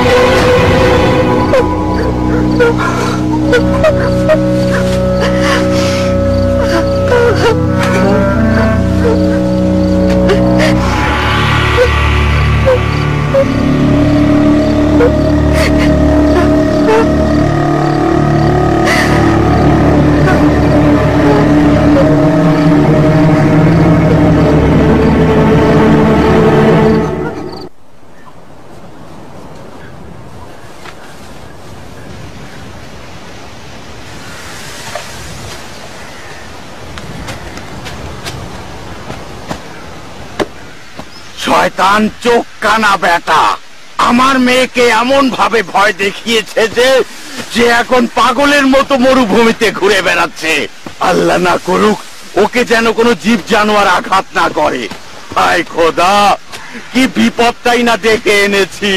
শয়তান চোখ কানা বেটা আমার মেয়েকে এমন ভাবে ভয় দেখিয়েছে যে যে এখন পাগলের মতো মরুভূমিতে ঘুরে বেড়াচ্ছে। আল্লাহ না করুক ওকে যেন কোনো জীব জানোয়ার আঘাত না করে। হায় খোদা, কি বিপদটাই না ডেকে এনেছি।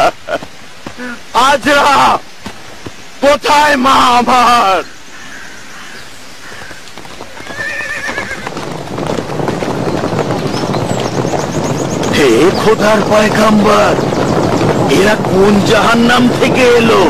আজরা, কোথায় মা আমার? হে খোদার পয়গম্বর, এরা কোন জাহান্নাম থেকে এলো?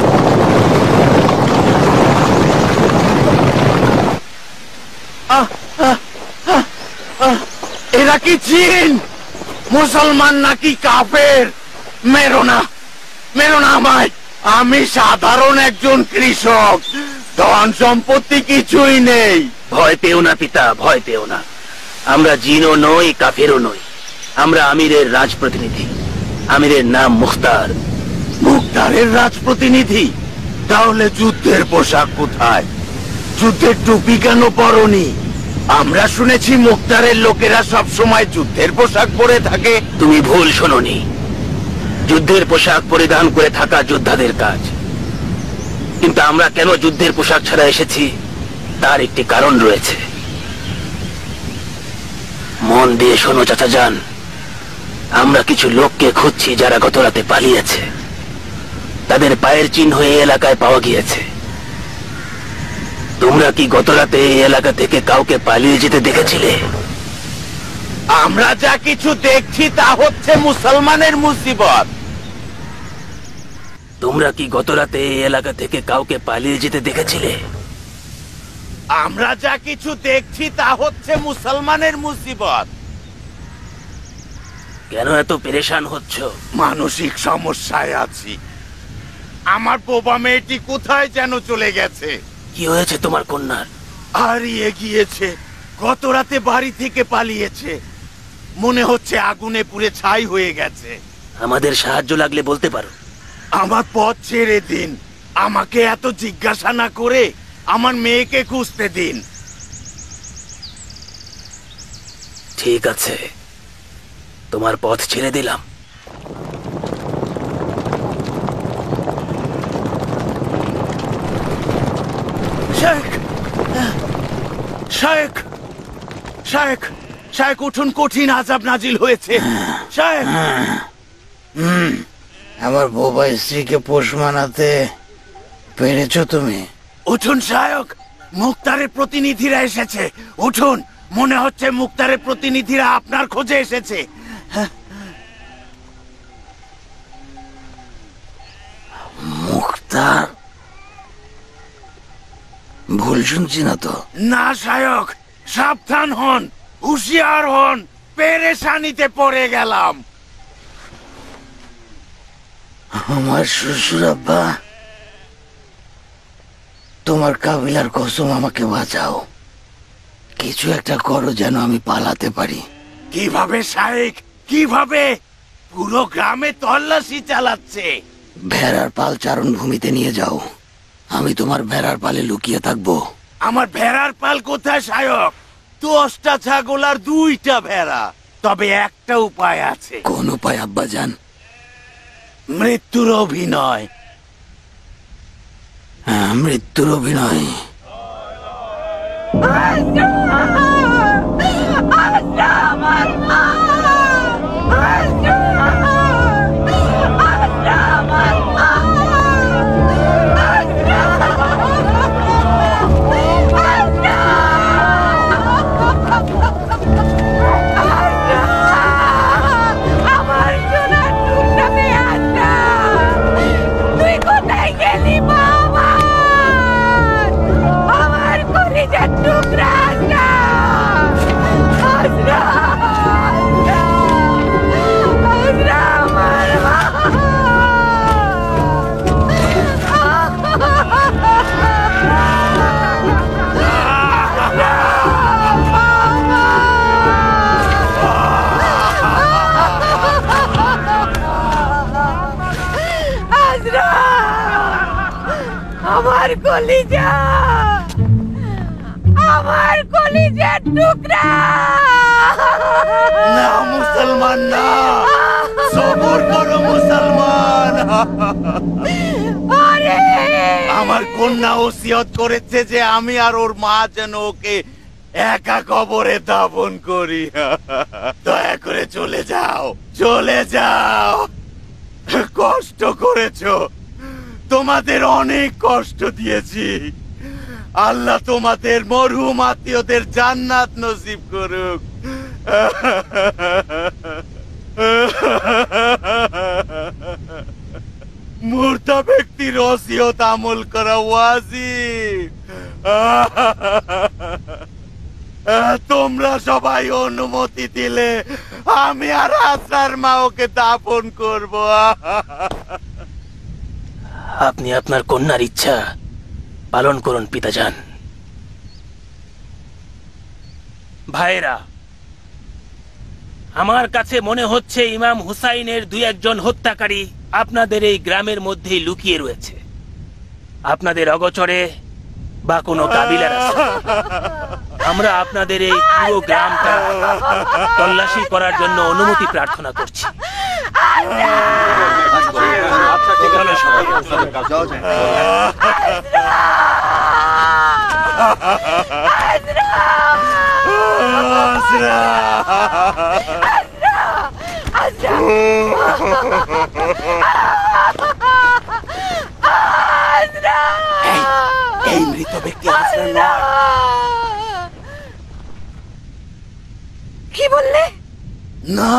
এরা কি জিন, মুসলমান নাকি কাফের? মেরো না, মেরো না আমায়। আমি সাধারণ একজন কৃষক, ধন সম্পত্তি কিছুই নেই। ভয় পেও না পিতা, ভয় পেও না। আমরা জিনও নই, কাফেরও নই। আমরা আমিরের রাজপ্রতিনিধি। আমিরের নাম মুখতার। মুখতারের রাজপ্রতিনিধি? তাহলে যুদ্ধের পোশাক কোথায়? যুদ্ধের টুপি কেন পরনি? আমরা শুনেছি মুখতারের লোকেরা সব সময় যুদ্ধের পোশাক পরে থাকে। তুমি ভুল শোনোনি। যুদ্ধের পোশাক পরিধান করে থাকা যোদ্ধাদের কাজ। কিন্তু আমরা কেন যুদ্ধের পোশাক ছাড়া এসেছি তার একটি কারণ রয়েছে। মন দিয়ে শোনো চাচা যান, আমরা কিছু লোককে খুঁজছি যারা গত রাতে পালিয়েছে। তাদের পায়ের চিহ্ন এই এলাকায় পাওয়া গিয়েছে। তোমরা কি গত রাতে এই এলাকা থেকে কাউকে পালিয়ে যেতে দেখেছিলে? আমরা যা কিছু দেখছি তা হচ্ছে মুসলমানের মুসিবত। তোমরা কি গত রাতে এই এলাকা থেকে কাউকে পালিয়ে যেতে দেখেছিলে? আমরা যা কিছু দেখছি তা হচ্ছে মুসলমানের মুসিবত। কেন এত পেরেশান হচ্ছ? মানসিক সমস্যায় আছি। আমার বোবা মেয়েটি কোথায় যেন চলে গেছে। কি হয়েছে তোমার কন্যার? হারিয়ে গিয়েছে। গত রাতে বাড়ি থেকে পালিয়েছে। মনে হচ্ছে আগুনে পুড়ে ছাই হয়ে গেছে। আমাদের সাহায্য লাগলে বলতে পারো। আমার পথ ছেড়ে দিন। আমাকে এত জিজ্ঞাসা না করে আমার মেয়েকে খুঁজতে দিন। ঠিক আছে, তোমার পথ ছেড়ে দিলাম। শেখ, শেখ, শেখ, শেখ উঠুন, কঠিন আযাব নাজিল হয়েছে। শেখ, আমার বোবা স্ত্রীকে পোষ মানাতে পেরেছো তুমি? উঠুন শায়ক, মুক্তারের প্রতিনিধিরা এসেছে। উঠুন, মনে হচ্ছে মুক্তারের প্রতিনিধিরা আপনার খোঁজে এসেছে। মুক্তার? ভুল শুনছি না তো? না শায়ক, সাবধান হন, হুঁশিয়ার হন, পেরেশানিতে পড়ে গেলাম। আমার শ্বশুর আব্বা, তোমার কাবিলার কসম, আমাকে বাঁচাও। কিছু একটা করো যেন আমি পালাতে পারি। কিভাবে শায়েক, কিভাবে? পুরো গ্রামে তল্লাশি চালাচ্ছে। ভেড়ার পাল চারণ ভূমিতে নিয়ে যাও, আমি তোমার ভেড়ার পালে লুকিয়ে থাকবো। আমার ভেড়ার পাল কোথায় শায়ক? দশটা ছাগল আর দুইটা ভেড়া। তবে একটা উপায় আছে। কোন উপায় আব্বা জান? মৃত্যুর অভিনয়। হ্যাঁ, মৃত্যুর অভিনয়। আমার কলিজা, আমার কলিজার টুকরা। না মুসলমান না, সবর করো মুসলমান। আমার কন্যা ওসিয়ত করেছে যে আমি আর ওর মা যেন ওকে একা কবরে দাফন করি। দয়া করে চলে যাও, চলে যাও। কষ্ট করেছো, তোমাদের অনেক কষ্ট দিয়েছি। আল্লাহ তোমাদের মরহুম আত্মীয়দের জান্নাত নসিব করুক। মুর্দা ব্যক্তির ওসিয়ত আমল করা ওয়াজিব। তোমরা সবাই অনুমতি দিলে আমি আর আজরার মা ওকে দাফন করব। আপনি আপনার কন্যার ইচ্ছা পালন করুন পিতাজান। ভাইরা, আমার কাছে মনে হচ্ছে ইমাম হুসাইনের দুই একজন হত্যাকারী আপনাদের এই গ্রামের মধ্যেই লুকিয়ে রয়েছে। আপনাদের অগোচরে বা কোনো কাবিলার আছে। আমরা আপনাদের এই পুরো গ্রামটা তল্লাশি করার জন্য অনুমতি প্রার্থনা করছি। এই মৃত ব্যক্তি আজরা নয়। কি বললে? না।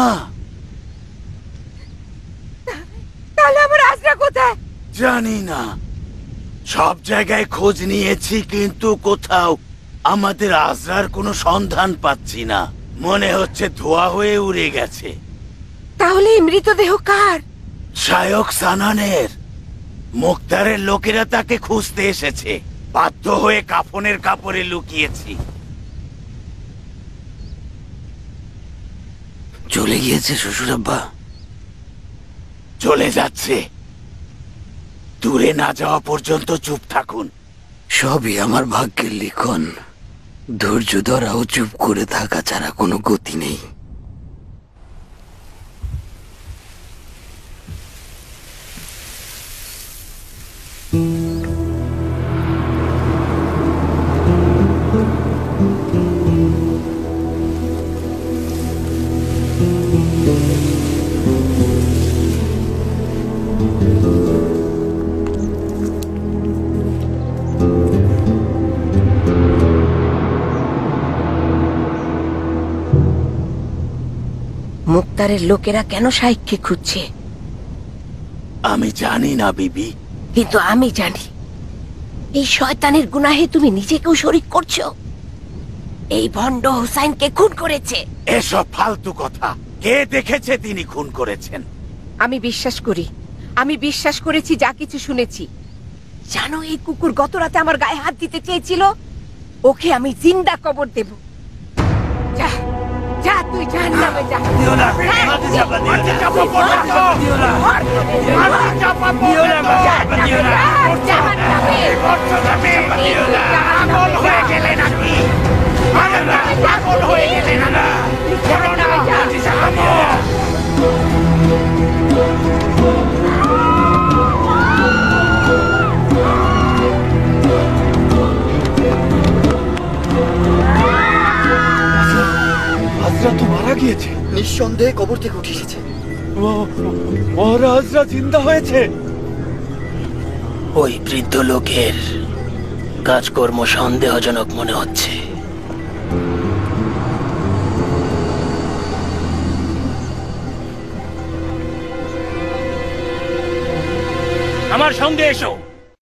তাহলে আমার আজরা কোথায়? জানি না, সব জায়গায় খোঁজ নিয়েছি কিন্তু কোথাও আমাদের আজরার কোনো সন্ধান পাচ্ছি না। মনে হচ্ছে ধোয়া হয়ে উড়ে গেছে। তাহলে এই মৃতদেহ কার? শায়ক সানানের। মুক্তারের লোকেরা তাকে খুঁজতে এসেছে, বাধ্য হয়ে কাফনের কাপড়ে লুকিয়েছি। চলে গিয়েছে শ্বশুর আব্বা? চলে যাচ্ছে। দূরে না যাওয়া পর্যন্ত চুপ থাকুন। সবই আমার ভাগ্যের লিখন। ধৈর্য ধরা ও চুপ করে থাকা ছাড়া কোনো গতি নেই। মুক্তারের লোকেরা কেন সাইককে খুঁজছে? আমি জানি না বিবি। কিন্তু আমি জানি এই শয়তানের গুনাহে তুমি নিজেকেও শরীক করছো। এই ভণ্ড হুসাইনকে খুন করেছে। এসব ফালতু কথা। কে দেখেছে তিনি খুন করেছেন? আমি বিশ্বাস করি, আমি বিশ্বাস করেছি যা কিছু শুনেছি। জানো, এই কুকুর গত রাতে আমার গায়ে হাত দিতে চেয়েছিল। ওকে আমি জিন্দা কবর দেব। যা যা, তুই জাহান্নামে যা। আজরা তো মারা গিয়েছে। নিঃসন্দেহে কবর থেকে উঠে এসেছে। ওর আজরা জিন্দা হয়েছে। ওই বৃদ্ধ লোকের কাজকর্ম সন্দেহজনক মনে হচ্ছে। আমার সঙ্গে এসো।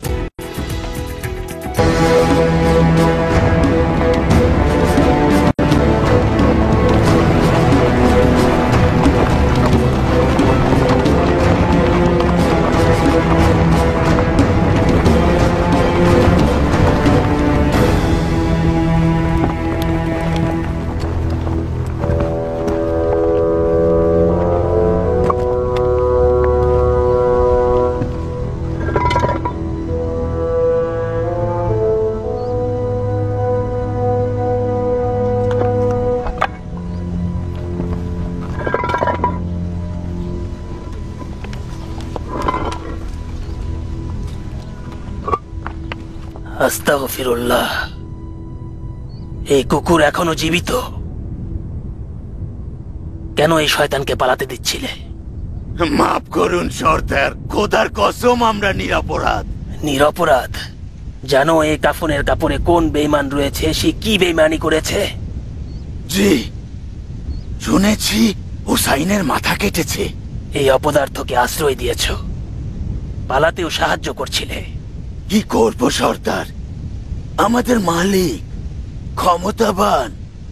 আস্তাগফিরুল্লাহ। এই কুকুর এখনো জীবিত। কেন এই শয়তানকে পালাতে দিচ্ছিলে? মাফ করুন সর্দার, খোদার কসম আমরা নিরপরাধ। নিরপরাধ? জানো এই কাফনের কাপড়ে কোন বেঈমান রয়েছে, সে কি বেঈমানি করেছে? জি শুনেছি, হুসাইনের মাথা কেটেছে। এই অপদার্থকে আশ্রয় দিয়েছ, পালাতেও সাহায্য করছিলে। কি করব সর্দার, আমাদের মালিক ক্ষমতাবান,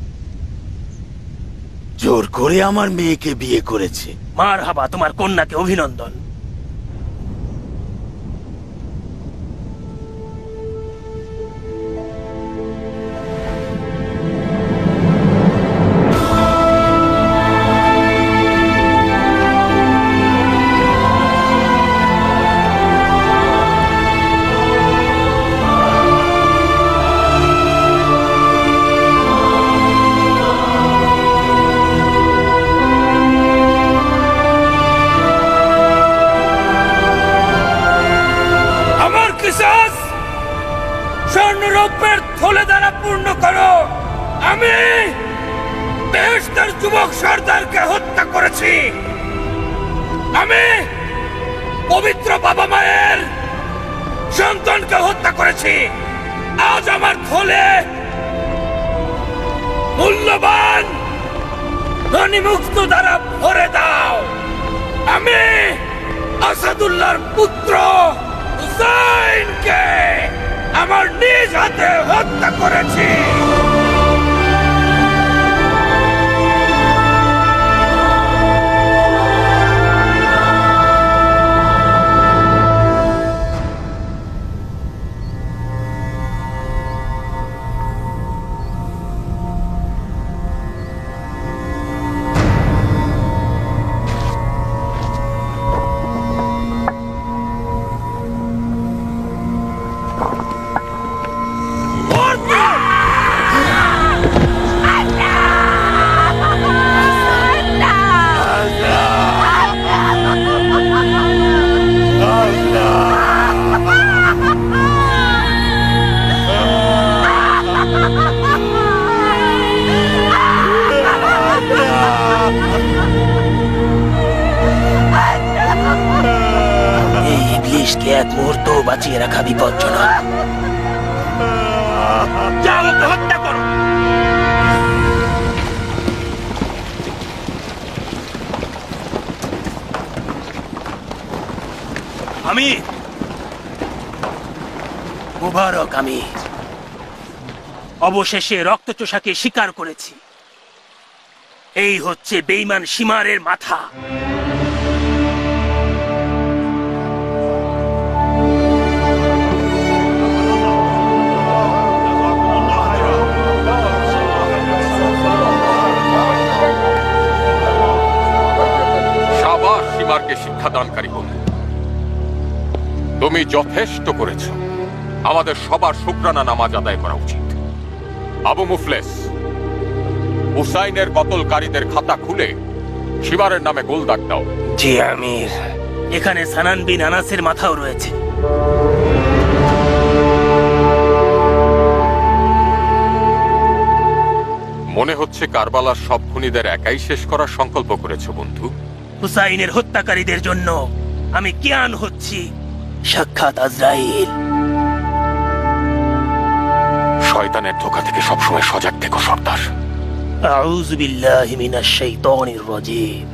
জোর করে আমার মেয়েকে বিয়ে করেছে। মারহাবা, তোমার কন্যাকে অভিনন্দন। স্বর্ণরৌপ্যের থলে দ্বারা পূর্ণ করো। আমি বেহেশতের যুবক সর্দারকে হত্যা করেছি। আমি পবিত্র বাবা মায়ের সন্তানকে হত্যা করেছি। আজ আমার থলে মূল্যবান ধনীমুক্ত দ্বারা ভরে দাও। আমি আসাদুল্লাহর পুত্র হুসাইনকে আমার নিজ হাতে হত্যা করেছি। এক মুহূর্ত বাঁচিয়ে রাখা বিপজ্জনক। যাও, ওকে হত্যা করো। আমির, মুবারক আমির, অবশেষে রক্তচোষাকে স্বীকার করেছি। এই হচ্ছে বেঈমান সীমারের মাথা। শাবাশ সীমারকে শিক্ষাদানকারী বন্ধু, তুমি যথেষ্ট করেছ। আমাদের সবার শুকরানা নামাজ আদায় করা উচিত। আবু মুফলেস, হুসাইনের কতলকারীদের খাতা খুলে শিবারের নামে গোলদাগ দাও। জি আমির। এখানে সানান বিন আনাসের মাথাও রয়েছে। মনে হচ্ছে কারবালার সব খুনিদের একাই শেষ করার সংকল্প করেছ বন্ধু। হুসাইনের হত্যাকারীদের জন্য আমি কিয়ান হচ্ছি সাক্ষাৎ আজরাইল। শয়তানের ধোঁকা থেকে সবসময় সজাগ থেকো সর্দার। আউযু বিল্লাহি মিনাশ শাইতানির রাজীম।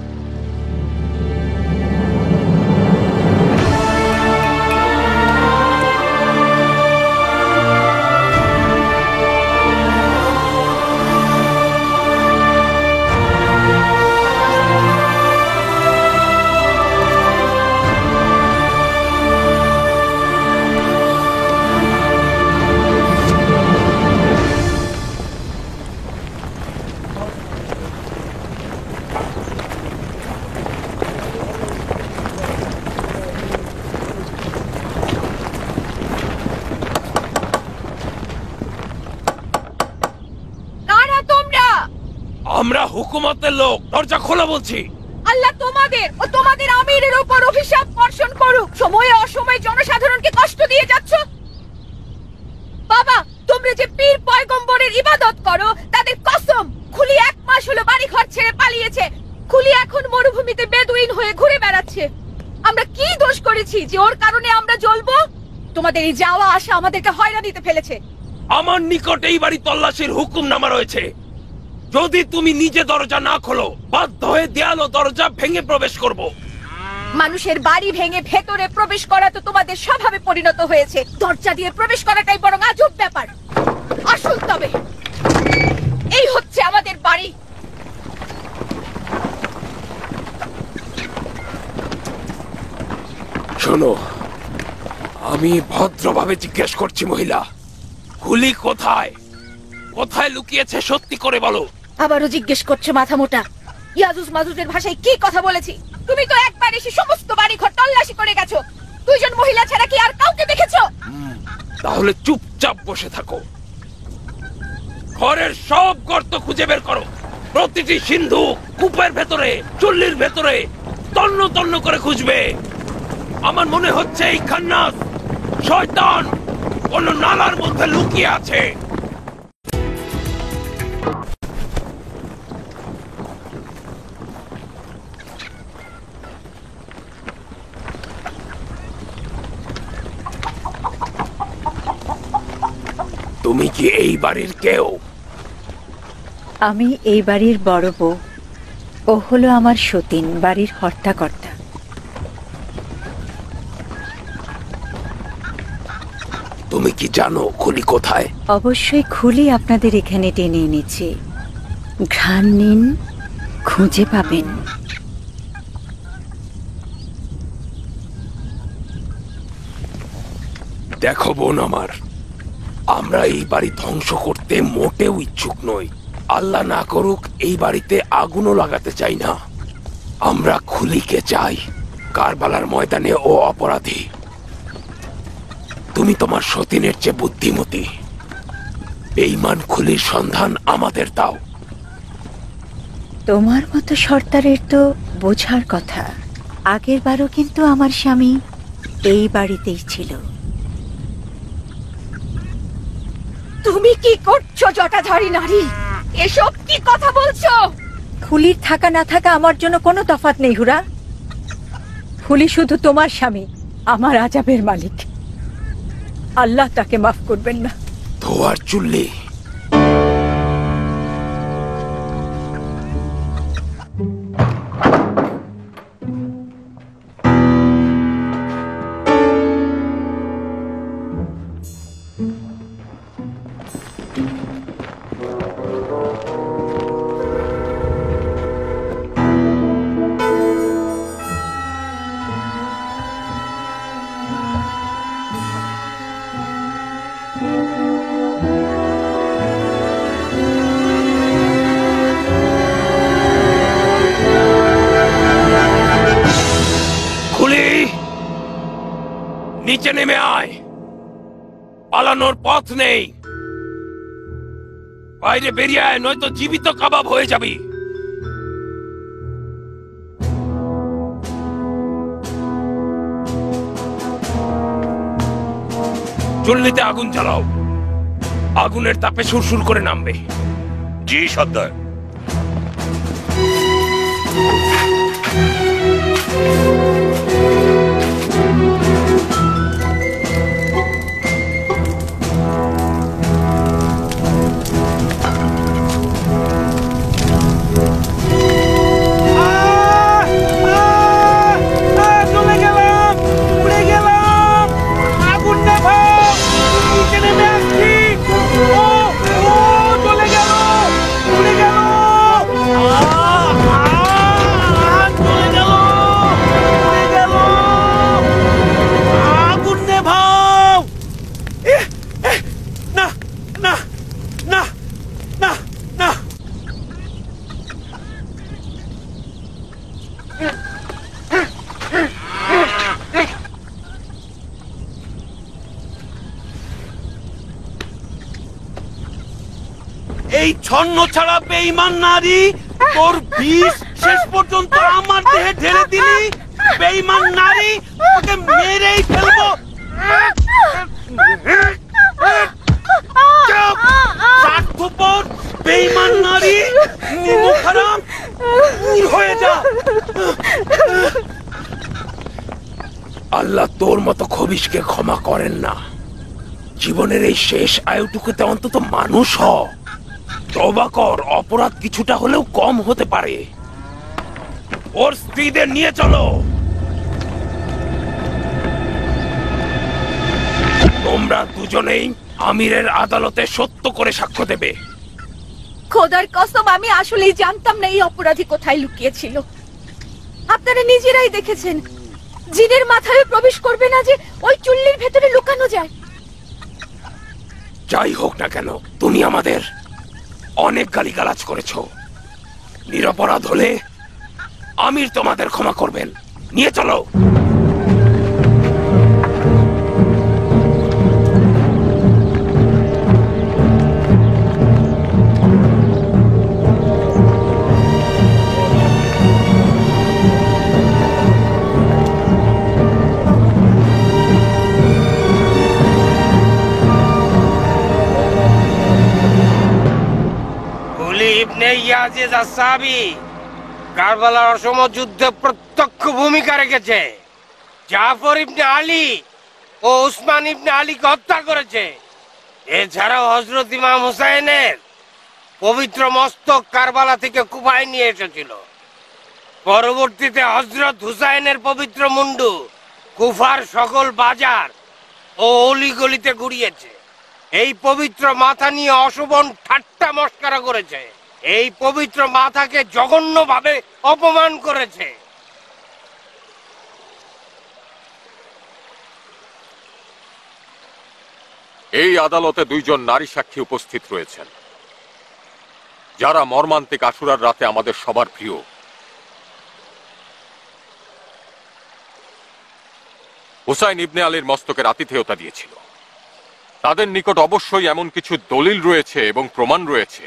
আমরা হুকুমতের লোক, দরজা খোলা বলছি। আল্লাহ তোমাদের ও তোমাদের আমিরের উপর অভিশাপ বর্ষণ করুক। সময়ে অসময়ে জনসাধারণকে কষ্ট দিয়ে যাচ্ছ। বাবা, তোমরা যে পীর পয়গম্বরের ইবাদত করো, তাদের কসম, খুলি এক মাস হলো বাড়ি ঘর ছেড়ে পালিয়েছে। খুলি এখন মরুভূমিতে বেদুইন হয়ে ঘুরে বেড়াচ্ছে। আমরা কি দোষ করেছি যে ওর কারণে আমরা জ্বলবো? তোমাদের এই যাওয়া আসা আমাদেরকে হয়রানিতে ফেলেছে। আমার নিকট এই বাড়ি তল্লাশির হুকুমনামা রয়েছে। যদি তুমি নিজে দরজা না খোলো, বাধ্য হয়ে দেয়াল ও দরজা ভেঙে প্রবেশ করব। মানুষের বাড়ি ভেঙে ভেতরে প্রবেশ করা তো তোমাদের স্বভাবে পরিণত হয়েছে। দরজা দিয়ে প্রবেশ করাটাই বরং আজব ব্যাপার। আসুন তবে, এই হচ্ছে আমাদের বাড়ি। শোনো, আমি ভদ্রভাবে জিজ্ঞেস করছি মহিলা, খুলি কোথায়? কোথায় লুকিয়েছে সত্যি করে বলো। আবারও জিজ্ঞেস করছো মাথা মোটা? ইয়াজুজ মাজুজের ভাষায় কি কথা বলেছি? তুমি তো একবার এসে সমস্ত বাড়ি ঘর তল্লাশি করে গেছো। দুইজন মহিলা ছাড়া কি আর কাউকে দেখেছো? তাহলে চুপচাপ বসে থাকো। ঘরের সব গর্ত খুঁজে বের করো। প্রতিটি সিন্ধু, কূপের ভেতরে, চুল্লির ভেতরে তন্ন তন্ন করে খুঁজবে। আমার মনে হচ্ছে এই খান্নাস শয়তান কোন নালার মধ্যে লুকিয়ে আছে। তুমি কি এই বাড়ির কেউ? আমি এই বাড়ির বড় বউ। ও হলো আমার সতীন, বাড়ির হর্তাকর্তা। তুমি কি জানো খুলি কোথায়? অবশ্যই খুলি আপনাদের এখানে টেনে এনেছি। ঘ্রাণ নিন, খুঁজে পাবেন। দেখো বোন আমার, আমরা এই বাড়ি ধ্বংস করতে মোটেও ইচ্ছুক নই। আল্লাহ না করুক এই বাড়িতে আগুনও লাগাতে চাই না। আমরা খুলিকে চাই। কারবালার ময়দানে ও অপরাধী। তুমি তোমার সতীনের চেয়ে বুদ্ধিমতী। বেঈমান খুলির সন্ধান আমাদের দাও। তোমার মতো সর্দারের তো বোঝার কথা। আগের বারও কিন্তু আমার স্বামী এই বাড়িতেই ছিল। তুমি কি করছো জটাধারী নারী? এসব কি কথা বলছো? খুলির থাকা না থাকা আমার জন্য কোনো তফাৎ নেই হুরা। খুলি শুধু তোমার স্বামী, আমার আযাবের মালিক। আল্লাহ তাকে মাফ করবেন না। ধোয়ার চুল্লি। পালানোর পথ নেই। বাইরে বেরিয়ে আয়, নয়তো জীবিত কাবাব হয়ে যাবি। চুল্লিতে আগুন জ্বালাও, আগুনের তাপে সুরসুর করে নামবে। জি সর্দার। চলে গেলাম, উড়ে গেলাম, আগুন নেভাও, নিচে নেমে আসছি। ও ও চলে গেল, উড়ে গেল, চলে গেল, উড়ে গেল, আগুন নেভাও। এহ, এহ, না না না না না। এই ছন্ন ছাড়া বেঈমান নারী, তোর বিষ শেষ পর্যন্ত আমার দেহে ঢেলে দিলি। বেঈমান নারী, তোকে মেরেই ফেলবো। চুপ! স্বার্থপর বেঈমান নারী, নিমুখ হারাম, দূর হয়ে যা। আল্লাহ তোর মতো খবিশকে ক্ষমা করেন না। জীবনের এই শেষ আয়ুটুকুতে অন্তত মানুষ হ, তওবা কর। অপরাধ কিছুটা হলেও কম হতে পারে। ওর স্ত্রীদের নিয়ে চলো। তোমরা দুজনেই আমিরের আদালতে সত্য করে সাক্ষ্য দেবে। খোদার কসম, আমি আসলেই জানতাম না এই অপরাধী কোথায় লুকিয়েছিল। আপনারা নিজেরাই দেখেছেন, জিনের মাথায় প্রবেশ করবে না যে ওই চুল্লির ভেতরে লুকানো যায়। যাই হোক না কেন, তুমি আমাদের অনেক গালিগালাজ করেছো। নিরপরাধ হলে আমির তোমাদের ক্ষমা করবেন। নিয়ে চলো। ইবনে ইয়াজিদ আস-সাবি কারবালার অসম যুদ্ধে প্রত্যক্ষ ভূমিকা রেখেছে। জাফর ইবনে আলী ও উসমান ইবনে আলীকে হত্যা করেছে। এছাড়াও হযরত ইমাম হুসাইনের পবিত্র মস্তক কারবালা থেকে কুফায় নিয়ে এসেছিল। পরবর্তীতে হযরত হুসাইনের পবিত্র মুন্ডু কুফার সকল বাজার ও অলিগলিতে ঘুরিয়েছে। এই পবিত্র মাথা নিয়ে অশোভন ঠাট্টা মস্করা করেছে। এই পবিত্র মাথাকে জঘন্যভাবে অপমান করেছে। এই আদালতে দুইজন নারী সাক্ষী উপস্থিত রয়েছেন, যারা মর্মান্তিক আশুরার রাতে আমাদের সবার প্রিয়। হুসাইন ইবনে আলীর মস্তকের আতিথেয়তা দিয়েছিল। তাদের নিকট অবশ্যই এমন কিছু দলিল রয়েছে এবং প্রমাণ রয়েছে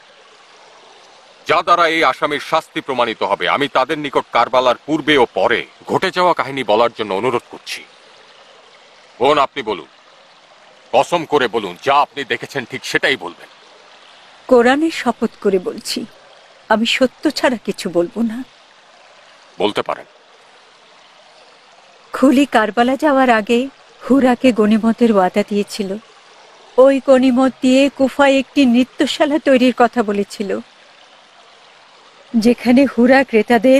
যা দ্বারা এই আসামির শাস্তি প্রমাণিত হবে। আমি তাদের নিকট কারবালার পূর্বে ও পরে ঘটে যাওয়া কাহিনী বলার জন্য অনুরোধ করছি। বোন, আপনি বলুন, কসম করে বলুন, যা আপনি দেখেছেন ঠিক সেটাই বলবেন। কোরআনের শপথ করে বলছি, আমি সত্য ছাড়া কিছু বলবো না। বলতে পারেন। খুলি কারবালা যাওয়ার আগে হুরাকে গনিমতের ওয়াদা দিয়েছিল। ওই গনিমত দিয়ে কুফায় একটি নৃত্যশালা তৈরির কথা বলেছিল, যেখানে হুরা ক্রেতাদের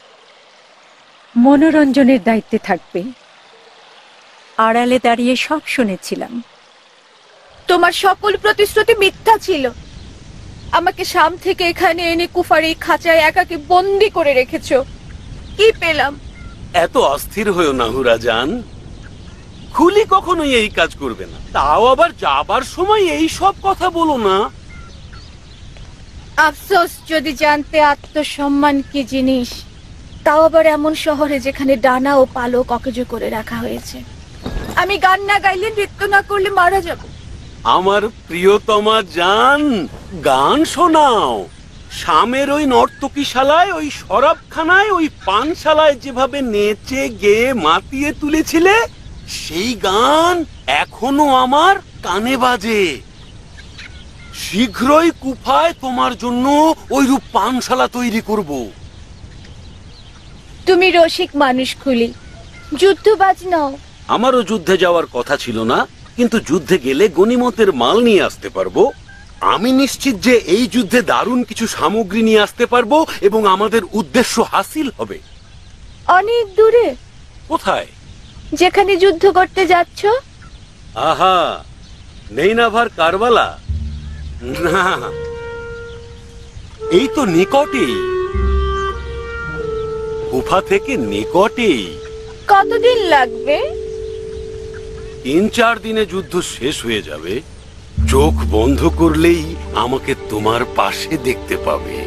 মনোরঞ্জনের দায়িত্বে থাকবে। আড়ালে দাঁড়িয়ে সব শুনেছিলাম। তোমার সকল প্রতিশ্রুতি মিথ্যা ছিল। আমাকে শাম থেকে এখানে এনে কুফার এই খাঁচায় একাকে বন্দি করে রেখেছো। কি পেলাম? এত অস্থির হয়েও না হুরা জান, খুলি কখনোই এই কাজ করবে না। তাও আবার যাবার সময় এই সব কথা বলো না। আফসোস, যদি জানতে আত্মসম্মান কি জিনিস, তাও আবার এমন শহরে যেখানে ডানা ও পালক অকেজো করে রাখা হয়েছে। আমি গান না গাইলে, নৃত্য না করলে মারা যাব। আমার প্রিয়তমা জান, গান শোনাও। শামের ওই নর্তকীশালায়, ওই শরাবখানায়, ওই পানশালায় যেভাবে নেচে গেয়ে মাতিয়ে তুলেছিলে, সেই গান এখনো আমার কানে বাজে। শীঘ্রই কুফায় তোমার জন্য ওইরূপ পানশালা তৈরি করব। তুমি রসিক মানুষ খুলি, যুদ্ধবাজ নও। আমারও যুদ্ধে যাওয়ার কথা ছিল না, কিন্তু যুদ্ধে গেলে গনিমতের মাল নিয়ে আসতে পারবো। আমি নিশ্চিত যে এই যুদ্ধে দারুণ কিছু সামগ্রী নিয়ে আসতে পারবো এবং আমাদের উদ্দেশ্য হাসিল হবে। অনেক দূরে? কোথায়? যেখানে যুদ্ধ করতে যাচ্ছ। আহা, নেইনাভার কারবালা? না, এই তো নিকটেই, কুফা থেকে নিকটেই। কতদিন লাগবে? তিন চার দিনে যুদ্ধ শেষ হয়ে যাবে। চোখ বন্ধ করলেই আমাকে তোমার পাশে দেখতে পাবে।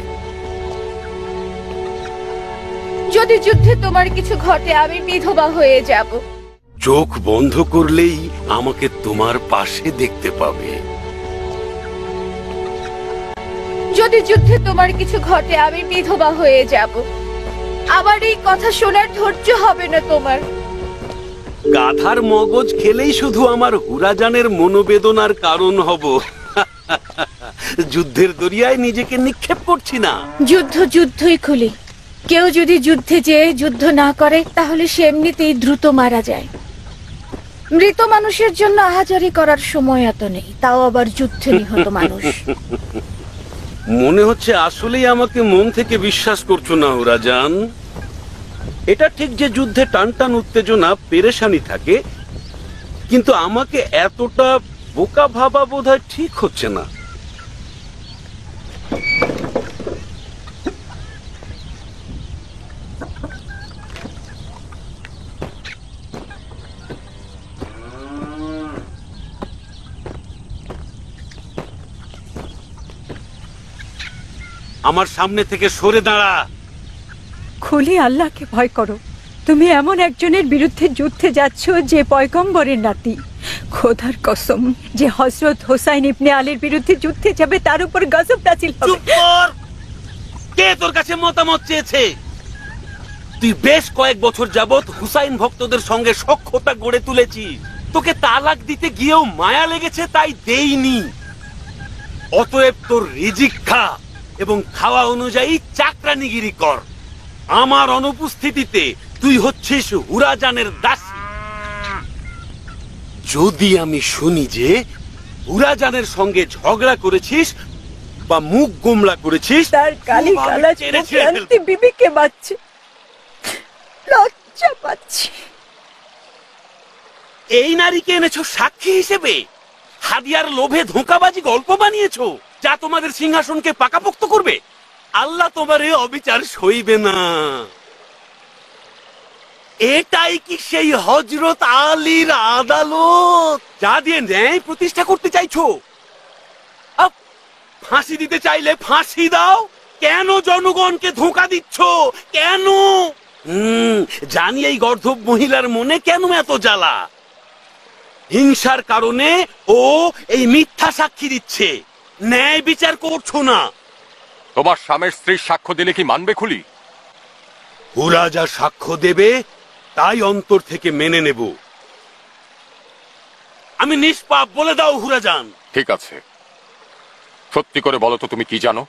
যদি যুদ্ধে তোমার কিছু ঘটে, আমি বিধবা হয়ে যাব। চোখ বন্ধ করলেই আমাকে তোমার পাশে দেখতে পাবে। যদি যুদ্ধে তোমার কিছু ঘটে, আমি বিধবা হয়ে যাব। আবার এই কথা শোনার ধৈর্য হবে না তোমার। গাধার মগজ খেলেই শুধু আমার হুরাজানের মনোবেদনার কারণ হব। যুদ্ধের দরিয়ায় নিজেকে নিক্ষেপ করছি না। যুদ্ধ যুদ্ধই খুলি। কেউ যদি যুদ্ধে যেয়ে যুদ্ধ না করে, তাহলে সে এমনিতেই দ্রুত মারা যায়। মৃত মানুষের জন্য আহাজারি করার সময় এত নেই, তাও আবার যুদ্ধে নিহত মানুষ। মনে হচ্ছে আসলেই আমাকে মন থেকে বিশ্বাস করছো না হুরাজান। এটা ঠিক যে যুদ্ধে টানটান উত্তেজনা, পেরেশানি থাকে, কিন্তু আমাকে এতটা বোকা ভাবা বোধহয় ঠিক হচ্ছে না। আমার সামনে থেকে সরে দাঁড়া। খুলি, আল্লাহকে ভয় করো। তুমি এমন একজনের বিরুদ্ধে যুদ্ধে যাচ্ছ যে পয়গম্বরের নাতি। খোদার কসম, যে হযরত হোসাইন ইবনে আলীর বিরুদ্ধে যুদ্ধে যাবে, তার উপর গজব নাযিল হবে। চুপ কর! কে তোর কাছে মতামত চেয়েছে? তুই বেশ কয়েক বছর যাবত হুসাইন ভক্তদের সঙ্গে সখ্যতা গড়ে তুলেছিস। তোকে তালাক দিতে গিয়েও মায়া লেগেছে, তাই দেইনি। অতএব তোর রিজিক খা এবং খাওয়া অনুযায়ী চাকরানিগিরি কর। আমার অনুপস্থিতিতে তুই হচ্ছিস হুরাজানের দাসী। যদি আমি শুনি যে হুরাজানের সঙ্গে ঝগড়া করেছিস বা মুখ গোমলা করেছিস, তার কালি কালা শান্তি বিবিকে বাঁচছে, লজ্জা পাচ্ছি। এই নারীকে এনেছো সাক্ষী হিসেবে? হাদিয়ার লোভে ধোঁকাবাজি গল্প বানিয়েছো যা তোমাদের সিংহাসনকে পাকাপোক্ত করবে। আল্লাহ তোমার এই অবিচার সইবে না। এটাই কি সেই হযরত আলীর আদালত যা দিয়ে ন্যায় প্রতিষ্ঠা করতে চাইছো? ফাঁসি দিতে চাইলে ফাঁসি দাও। কেন জনগণকে ধোঁকা দিচ্ছ? কেন? হুম জানি এই গর্ধব মহিলার মনে কেন এত জ্বালা। হিংসার কারণে ও এই মিথ্যা সাক্ষী দিচ্ছে, ন্যায় বিচার করছো না। তোমার স্বামীর স্ত্রীর সাক্ষ্য দিলে কি মানবে খুলি? হুরাজা সাক্ষ্য দেবে, তাই অন্তর থেকে মেনে নেব। আমি নিষ্পাপ বলে দাও হুরাজান। ঠিক আছে, সত্যি করে বলো তো তুমি কি জানো?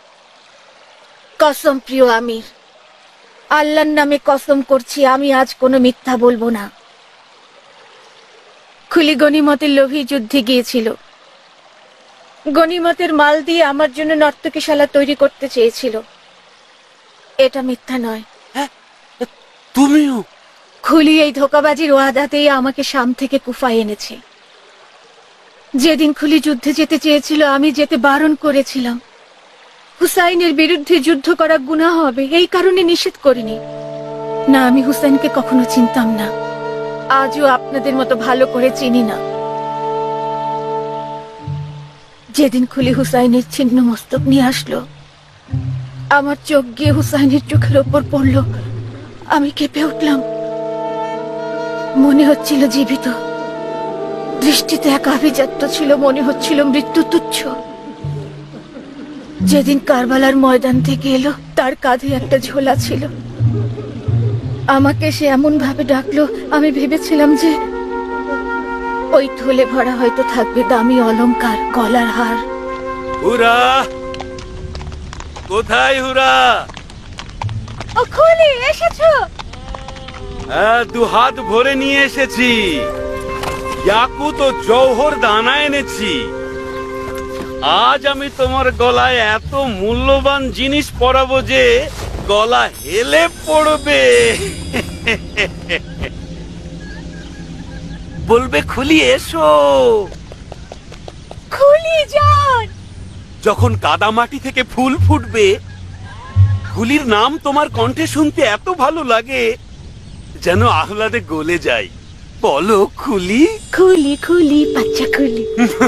কসম প্রিয় আমির, আল্লাহর নামে কসম করছি, আমি আজ কোনো মিথ্যা বলবো না। খুলি গনিমতের লোভী যুদ্ধে গিয়েছিল। গনিমতের মাল দিয়ে আমার জন্য নর্তকীশালা তৈরি করতে চেয়েছিল। এটা মিথ্যা নয়। তুমিও? খুলি এই ধোকাবাজির ওয়াদাতেই আমাকে শাম থেকে কুফায় এনেছে। যেদিন খুলি যুদ্ধে যেতে চেয়েছিল, আমি যেতে বারণ করেছিলাম। হুসাইনের বিরুদ্ধে যুদ্ধ করা গুনাহ হবে, এই কারণে নিষেধ করিনি। না, আমি হুসাইনকে কখনো চিনতাম না, আজও আপনাদের মতো ভালো করে চিনি না। যেদিন খুলি হুসাইনের ছিন্ন মস্তক নিয়ে আসলো, আমার চোখ গিয়ে হুসাইনের চোখের ওপর পড়লো। আমি কেঁপে উঠলাম, মনে হচ্ছিল জীবিত। দৃষ্টিতে এক আভিজাত্য ছিল, মনে হচ্ছিল মৃত্যু তুচ্ছ। যেদিন কারবালার ময়দান থেকে এলো, তার কাঁধে একটা ঝোলা ছিল। আমাকে সে এমন ভাবে ডাকলো, আমি ভেবেছিলাম যে ওই থলে ভরা হয়তো থাকবে দামি অলংকার, গলার হার। হুরা, কোথায় হুরা? ও খুলি, এসেছো? হ্যাঁ, দু হাত ভরে নিয়ে এসেছি। ইয়াকুত ও জৌহর দানা এনেছি। আজ আমি তোমার গলায় এত মূল্যবান জিনিস পরাবো যে গলা হেলে পড়বে। বলবে খুলি এসো। খুলি যান। যখন কাদামাটি থেকে ফুল ফুটবে, খুলির নাম তোমার কণ্ঠে শুনতে এত ভালো লাগে যেন আহ্লাদে গলে যায়। বলো খুলি। খুলি খুলি বাচ্চা খুলি।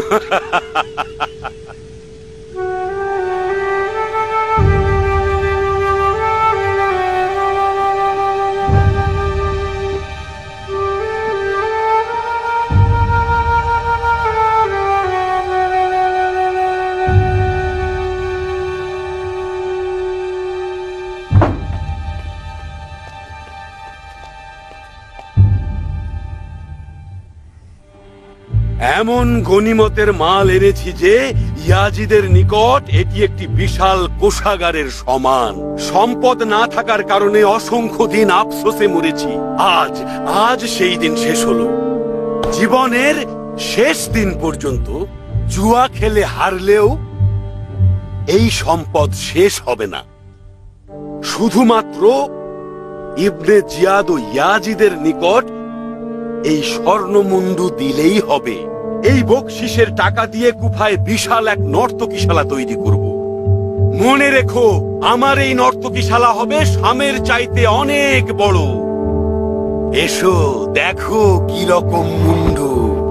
এমন গনিমতের মাল এনেছি যে ইয়াজিদের নিকট এটি একটি বিশাল কোষাগারের সমান। সম্পদ না থাকার কারণে অসংখ্য দিন আফসোসে মরেছি। আজ আজ সেই দিন শেষ হলো। জীবনের শেষ দিন পর্যন্ত জুয়া খেলে হারলেও এই সম্পদ শেষ হবে না। শুধুমাত্র ইবনে জিয়াদ ও ইয়াজিদের নিকট এই স্বর্ণমুন্ডু দিলেই হবে। এই বকশিসের টাকা দিয়ে কুফায় বিশাল এক নর্তকীশালা তৈরি করব। মনে রেখো, আমার এই নর্তকীশালা হবে শামের চাইতে অনেক বড়। এসো দেখো কি রকম মুন্ডু।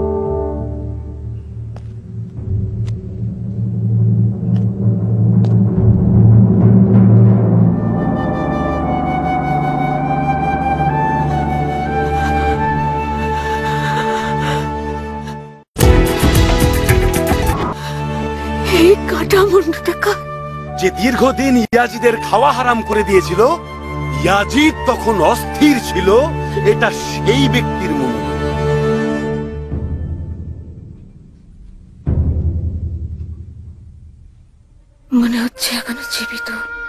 যে দীর্ঘদিন ইয়াজিদের খাওয়া হারাম করে দিয়েছিল, ইয়াজিদ তখন অস্থির ছিল। এটা সেই ব্যক্তির মুন্ডু। মনে হচ্ছে এখনো জীবিত।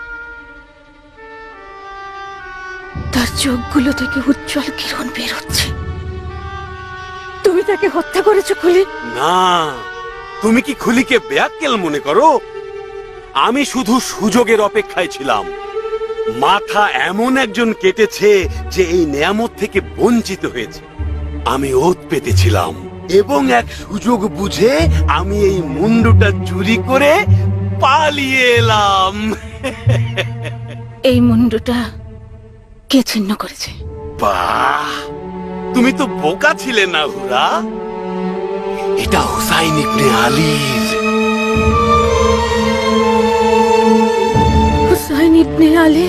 তার চোখগুলো থেকে উজ্জ্বল কিরণ বের হচ্ছে। তুমি তাকে হত্যা করেছো খুলি? না, তুমি কি খুলিকে বেয়াক্কেল মনে করো? আমি শুধু সুযোগের অপেক্ষায় ছিলাম। মাথা এমন একজন কেটেছে যে এই নেয়ামত থেকে বঞ্চিত হয়েছে। আমি ওত পেতেছিলাম এবং এক সুযোগ বুঝে আমি এই মুন্ডুটা চুরি করে পালিয়ে এলাম। এই মুন্ডুটা কে ছিন্ন করেছে? বাহ, তুমি তো বোকা ছিলে না হুরা। এটা হুসাইন ইবনে আলীর। হুসাইন ইবনে আলী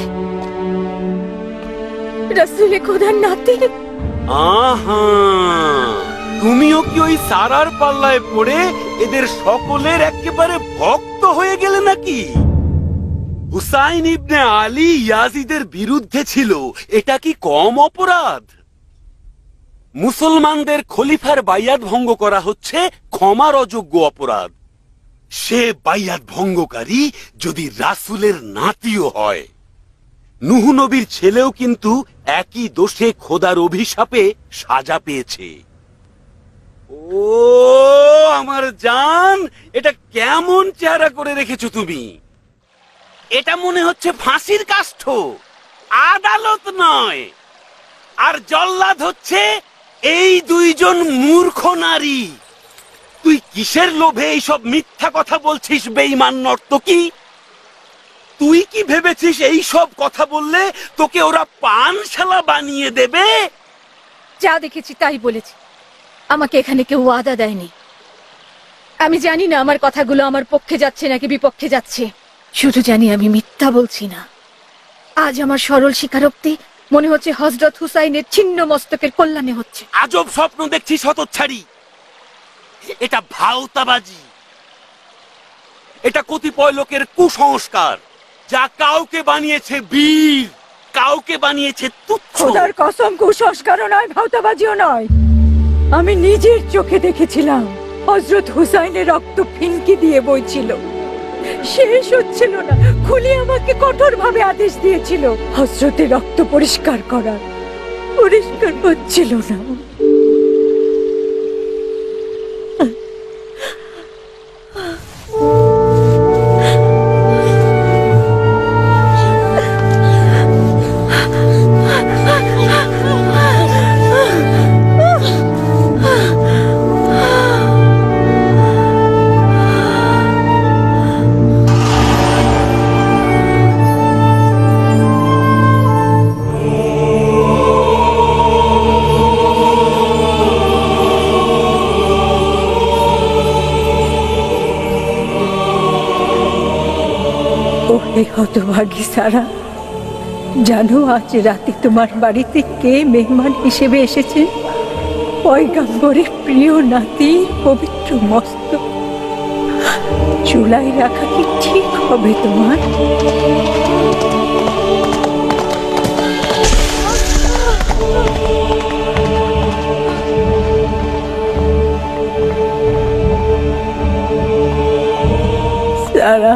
রাসূলে খোদার নাতি। আহা, তুমিও কি ওই সারার পাল্লায় পড়ে এদের সকলের একেবারে ভক্ত হয়ে গেলে নাকি? হুসাইন ইবনে আলী ইয়াজিদের বিরুদ্ধে ছিল, এটা কি কম অপরাধ? মুসলমানদের খলিফার বাইয়াত ভঙ্গ করা হচ্ছে ক্ষমার অযোগ্য অপরাধ। সে বাইয়াত ভঙ্গকারী যদি রাসূলের নাতিও হয়। নূহ নবীর ছেলেও কিন্তু একই দোষে খোদার অভিশাপে সাজা পেয়েছে। ও আমার জান, এটা কেমন চেহারা করে রেখেছো তুমি? এটা মনে হচ্ছে ফাঁসির কাষ্ঠ, আদালত নয়। আর জল্লাদ হচ্ছে এই দুইজন মূর্খ নারী। তুই কিসের লোভে এইসব মিথ্যা কথা বলছিস বেঈমান নর্তকী? তুই কি ভেবেছিস এই সব কথা বললে তোকে ওরা পানশালা বানিয়ে দেবে? যা দেখেছি তাই বলেছি। আমাকে এখানে কেউ ওয়াদা দেয়নি। আমি জানি না আমার কথাগুলো আমার পক্ষে যাচ্ছে নাকি বিপক্ষে যাচ্ছে। শুধু জানি আমি মিথ্যা বলছি না। আজ আমার সরল স্বীকারোক্তি মনে হচ্ছে হযরত হুসাইনের ছিন্ন মস্তকের কল্যাণে হচ্ছে। আজব স্বপ্ন দেখছিস হতচ্ছাড়ি। এটা ভাওতাবাজি, এটা কতিপয় লোকের কুসংস্কার, যা কাউকে বানিয়েছে বীর, কাউকে বানিয়েছে তুচ্ছ। খোদার কসম, কুসংস্কারও নয়, ভাওতাবাজিও নয়। আমি নিজের চোখে দেখেছিলাম হযরত হুসাইনের রক্ত ফিনকি দিয়ে বইছিল, শেষ হচ্ছিল না। খুলি আমাকে কঠোর ভাবে আদেশ দিয়েছিল হযরতের রক্ত পরিষ্কার করার, পরিষ্কার হচ্ছিল না। ওহে হতভাগী সারা, জানো আজ রাতে তোমার বাড়িতে কে মেহমান হিসেবে এসেছে? পয়গাম্বরের প্রিয় নাতির পবিত্র মস্তক। চুলায় রাখা কি ঠিক হবে তোমার? সারা,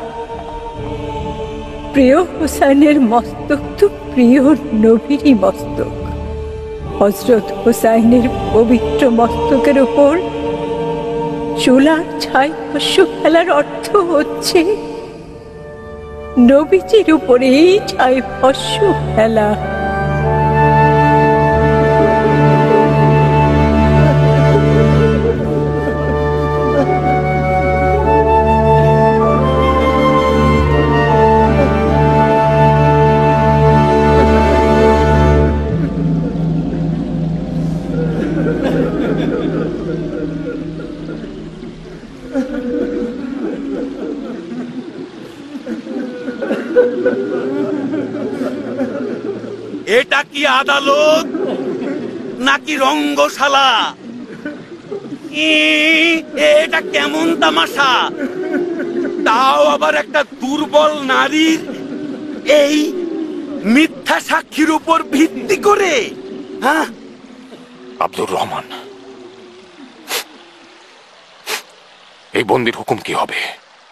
প্রিয় হুসাইনের মস্তক তো প্রিয় নবীরই মস্তক। হযরত হুসাইনের পবিত্র মস্তকের উপর চুলার ছাই শস্য ফেলার অর্থ হচ্ছে নবীজির উপরে এই ছাই শস্য ফেলা। এটা কি আদালত নাকি রঙ্গশালা? এটা কেমন তামাশা? তাও আবার একটা দুর্বল নারীর এই মিথ্যা সাক্ষীর উপর ভিত্তি করে। হ্যাঁ, আব্দুর রহমান, এই বন্দির হুকুম কি হবে?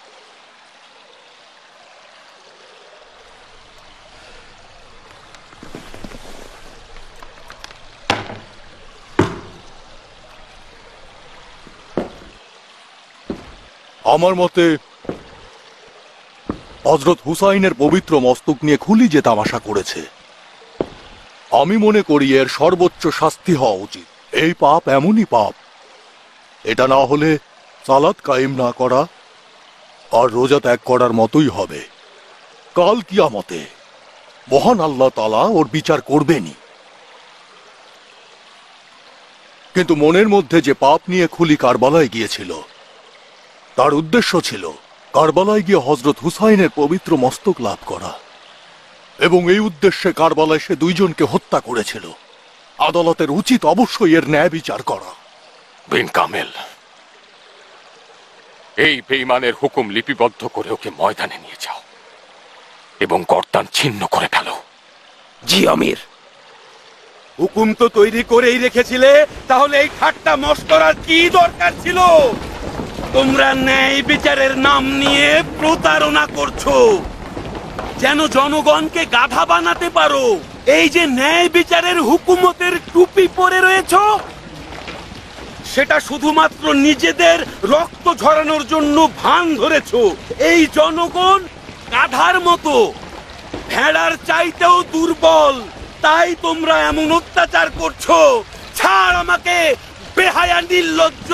আমার মতে হযরত হুসাইনের পবিত্র মস্তক নিয়ে খুলি যে তামাশা করেছে, আমি মনে করি এর সর্বোচ্চ শাস্তি হওয়া উচিত। এই পাপ এমনই পাপ, এটা না হলে সালাত কায়েম না করা আর রোজা ত্যাগ করার মতোই হবে। কাল কিয়ামতে মহান আল্লাহ তাআলা ওর বিচার করবেনই। কিন্তু মনের মধ্যে যে পাপ নিয়ে খুলি কারবালায় গিয়েছিল, তার উদ্দেশ্য ছিল কারবালায় গিয়ে হযরত হুসাইনের পবিত্র মস্তক লাভ করা, এবং এই উদ্দেশ্যে কারবালায় সে দুইজনকে হত্যা করেছিল। আদালতের উচিত অবশ্যই এর ন্যায় বিচার করা। বিন কামেল, এই বেঈমানের হুকুম লিপিবদ্ধ করে ওকে ময়দানে নিয়ে যাও এবং গর্দান ছিন্ন করে ফেলো। জি আমির। হুকুম তো তৈরি করেই রেখেছিলে, তাহলে এই ঠাট্টা মস্করার কি দরকার ছিল? তোমরা ন্যায় বিচারের নাম নিয়ে প্রতারণা করছো, যেন জনগণকে গাধা বানাতে পারো। এই যে ন্যায় বিচারের হুকুমতের টুপি পরে রয়েছো, সেটা শুধুমাত্র নিজেদের রক্ত ঝরানোর জন্য ভান ধরেছো। এই জনগণ গাধার মতো, ভেড়ার চাইতেও দুর্বল, তাই তোমরা এমন অত্যাচার করছো। ছাড় আমাকে, বেহায়া নির্লজ্জ।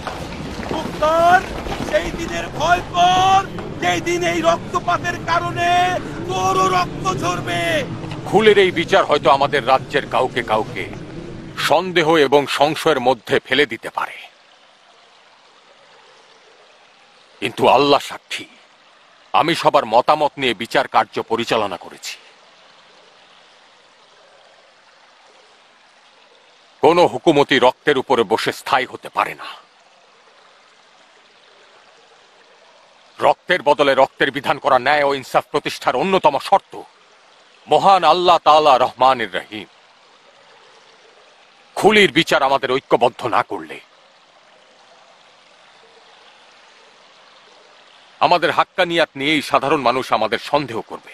সেই দিনের ভয় কর, যেই দিন এই রক্তপাতের কারণে তোরও রক্ত ঝরবে। খুলের এই বিচার হয়তো আমাদের রাজ্যের কাউকে কাউকে সন্দেহ এবং সংশয়ের মধ্যে ফেলে দিতে পারে, কিন্তু আল্লাহ সাক্ষী, আমি সবার মতামত নিয়ে বিচার কার্য পরিচালনা করেছি। কোন হুকুমতি রক্তের উপরে বসে স্থায়ী হতে পারে না। রক্তের বদলে রক্তের বিধান করা ন্যায় ও ইনসাফ প্রতিষ্ঠার অন্যতম শর্ত মহান আল্লাহ তাআলা রহমানির রহিম। খুলির বিচার আমাদের ঐক্যবদ্ধ না করলে আমাদের হাক্কানিয়াত নিয়েই সাধারণ মানুষ আমাদের সন্দেহ করবে।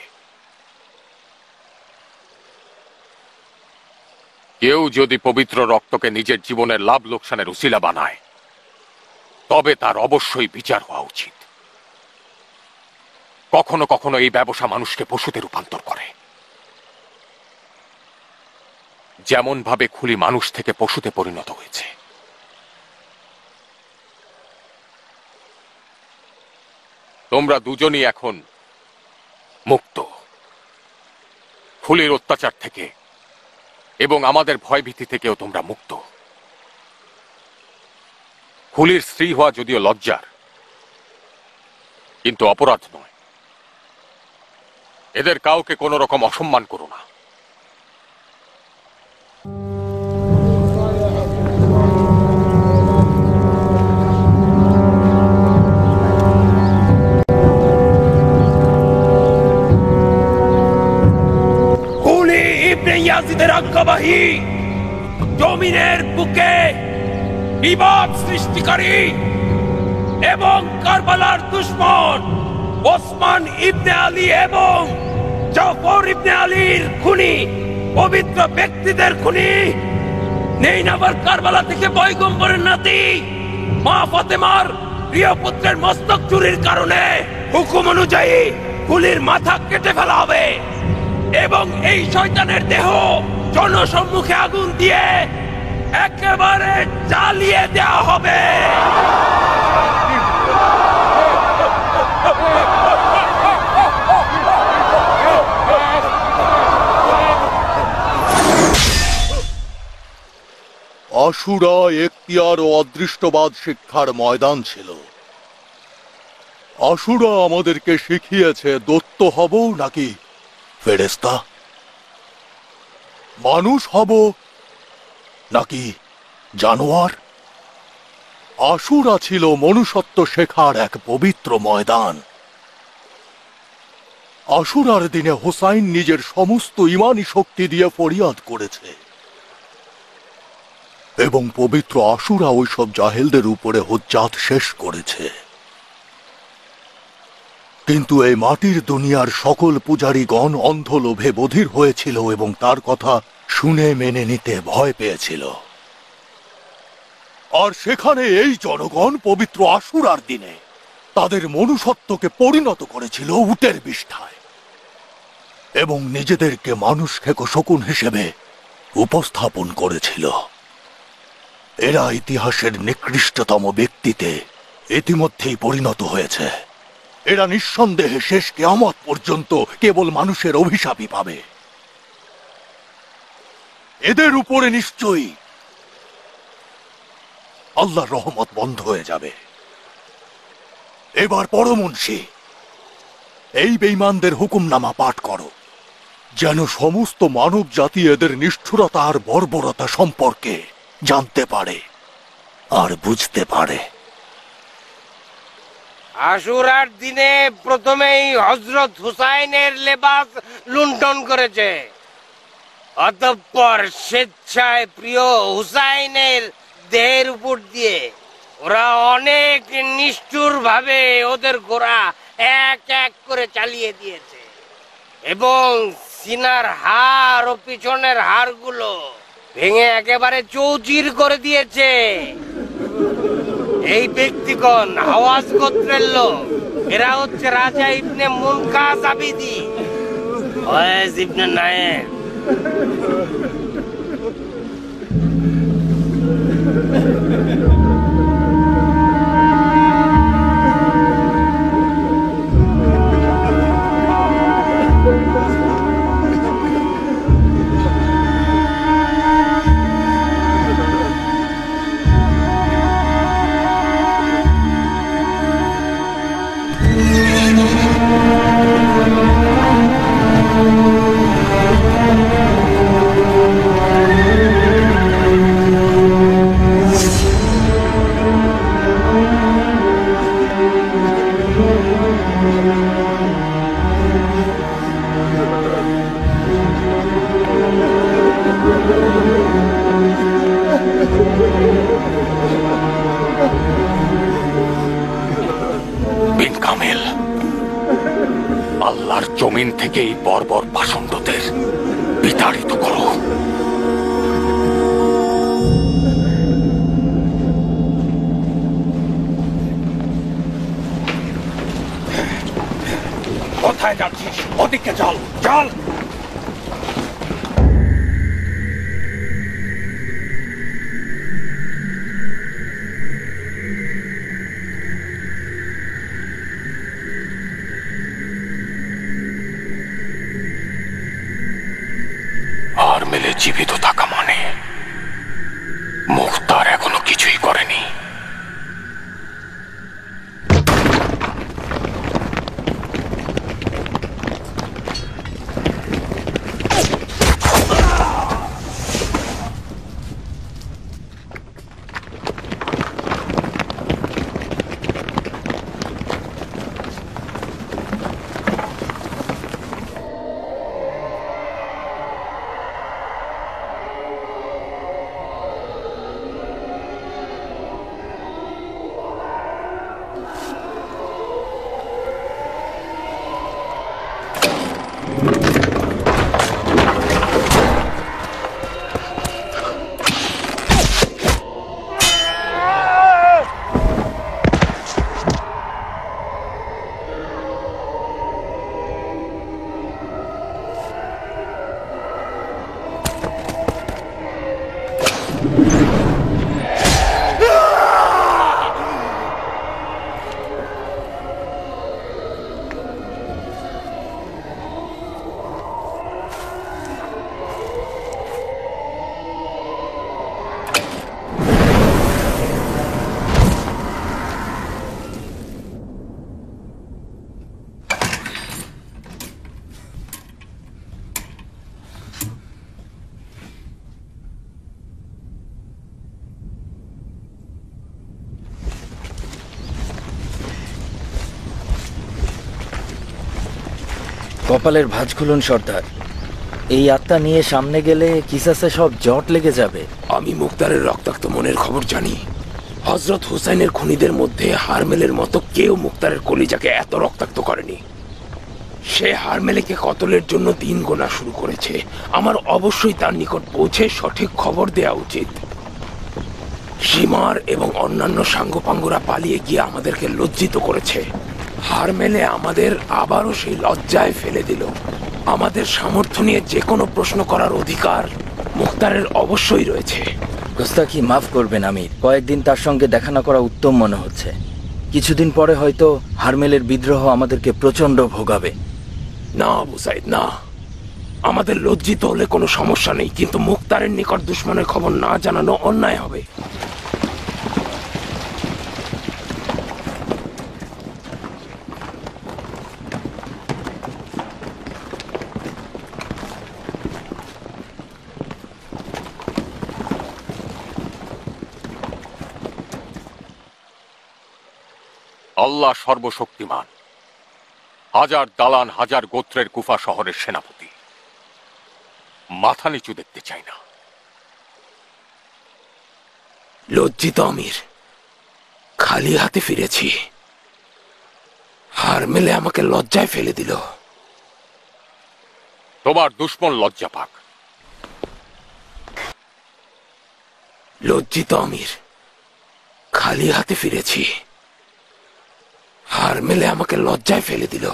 কেউ যদি পবিত্র রক্তকে নিজের জীবনের লাভ লোকসানের উসিলা বানায় তবে তার অবশ্যই বিচার হওয়া উচিত। কখনো কখনো এই ব্যবসা মানুষকে পশুতে রূপান্তর করে, যেমন ভাবে খুলি মানুষ থেকে পশুতে পরিণত হয়েছে। তোমরা দুজনই এখন মুক্ত খুলির অত্যাচার থেকে এবং আমাদের ভয়ভীতি থেকেও তোমরা মুক্ত। খুলির স্ত্রী হওয়া যদিও লজ্জার, কিন্তু অপরাধ নয়। এদের কাউকে কোনো রকম অসম্মান করো না। খুলি ইবনে ইয়াজিদের আজ্ঞাবাহী জমিনের বুকে বিবাদ সৃষ্টিকারী এবং কারবালার দুশমন ওসমান ইবনে আলী এবং জাফর ইবনে আলীর খুনি, পবিত্র ব্যক্তিদের খুনি, নেই নাবার কারবালা থেকে পয়গম্বরের নাতি মা ফাতেমার প্রিয় পুত্রের মস্তক চুরির কারণে হুকুম অনুযায়ী খুলির মাথা কেটে ফেলা হবে এবং এই শয়তানের দেহ জনসম্মুখে আগুন দিয়ে একেবারে জ্বালিয়ে দেওয়া হবে। আশুরা এখতিয়ার ও অদৃষ্টবাদ শিক্ষার ময়দান ছিল। আশুরা আমাদেরকে শিখিয়েছে দৈত্য হব নাকি ফেরেশতা, মানুষ হব নাকি জানোয়ার। আশুরা ছিল মনুষ্যত্ব শেখার এক পবিত্র ময়দান। আশুরার দিনে হোসাইন নিজের সমস্ত ইমানি শক্তি দিয়ে ফরিয়াদ করেছে এবং পবিত্র আশুরা ওইসব জাহেলদের উপরে হুজ্জাত শেষ করেছে। কিন্তু এই মাটির দুনিয়ার সকল পূজারীগণ অন্ধ লোভে বধির হয়েছিল এবং তার কথা শুনে মেনে নিতে ভয় পেয়েছিল। আর সেখানে এই জনগণ পবিত্র আশুরার দিনে তাদের মনুষ্যত্বকে পরিণত করেছিল উটের বিষ্ঠায় এবং নিজেদেরকে মানুষ খেকো শকুন হিসেবে উপস্থাপন করেছিল। এরা ইতিহাসের নিকৃষ্টতম ব্যক্তিতে ইতিমধ্যেই পরিণত হয়েছে। এরা নিঃসন্দেহে শেষ কিয়ামত পর্যন্ত কেবল মানুষের অভিশাপই পাবে। এদের উপরে নিশ্চয়ই আল্লাহর রহমত বন্ধ হয়ে যাবে। এবার পরমুনশি এই বেঈমানদের হুকুমনামা পাঠ করো, যেন সমস্ত মানব জাতি এদের নিষ্ঠুরতা আর বর্বরতা সম্পর্কে জানতে পারে আর বুঝতে পারে। আশুরার দিনে প্রথমেই হযরত হুসাইনের লেবাস লুণ্ঠন করেছে, অতঃপর স্বেচ্ছায় প্রিয় হুসাইনের দেহের উপর দিয়ে ওরা অনেক নিষ্ঠুর ভাবে ওদের ঘোড়া এক এক করে চালিয়ে দিয়েছে এবং সিনার হাড় ও পিছনের হাড়গুলো ভেঙে একেবারে চৌচির করে দিয়েছে। এই ব্যক্তিগণ হাওয়াজ গোত্রের লোক। এরা হচ্ছে রাজা ইবনে মুনকাস আবিদি, ওয়াইস ইবনে নায়ের। জমিন থেকে এই বর্বর পাষণ্ডদের বিতাড়িত করো। কোথায় যাচ্ছিস? ওদিকে চল, চল। আর মেলে জীবিত থাকা মানে মুখতার এখনো কিছুই করেনি। কপালের ভাঁজ খুলুন সর্দার। এই আত্মা নিয়ে সামনে গেলে কিসাসে সব জট লেগে যাবে। আমি মুখতারের রক্তাক্ত মনের খবর জানি। হযরত হুসাইনের খুনিদের মধ্যে হারমেলের মতো কেউ মুখতারের কলিজাকে এত রক্তাক্ত করেনি। সে হারমেলেকে কতলের জন্য দিন গোনা শুরু করেছে। আমার অবশ্যই তার নিকট পৌঁছে সঠিক খবর দেওয়া উচিত। সীমার এবং অন্যান্য সাঙ্গপাঙ্গরা পালিয়ে গিয়ে আমাদেরকে লজ্জিত করেছে। হারমেলে আমাদের আবারও সেই লজ্জায় ফেলে দিল। আমাদের সামর্থ্য নিয়ে যে কোনো প্রশ্ন করার অধিকার মুখতারের অবশ্যই রয়েছে। গোস্তাকি মাফ করবেন আমির, কয়েকদিন তার সঙ্গে দেখা না করা উত্তম মনে হচ্ছে। কিছুদিন পরে হয়তো হারমেলের বিদ্রোহ আমাদেরকে প্রচন্ড ভোগাবে। না আবু সাইদ, না। আমাদের লজ্জিত হলে কোনো সমস্যা নেই, কিন্তু মুখতারের নিকট দুশ্মনের খবর না জানানো অন্যায় হবে। আল্লাহ সর্বশক্তিমান। হাজার দালান, হাজার গোত্রের কুফা শহরের সেনাপতি। মাথা নিচু দেখতে চাই না। লজ্জিত আমির, খালি হাতে ফিরেছি। হারমেলে আমাকে লজ্জায় ফেলে দিল। তোমার দুশ্মন লজ্জা পাক। লজ্জিত আমির, খালি হাতে ফিরেছি। হারমেলে আমাকে লজ্জায় ফেলে দিল।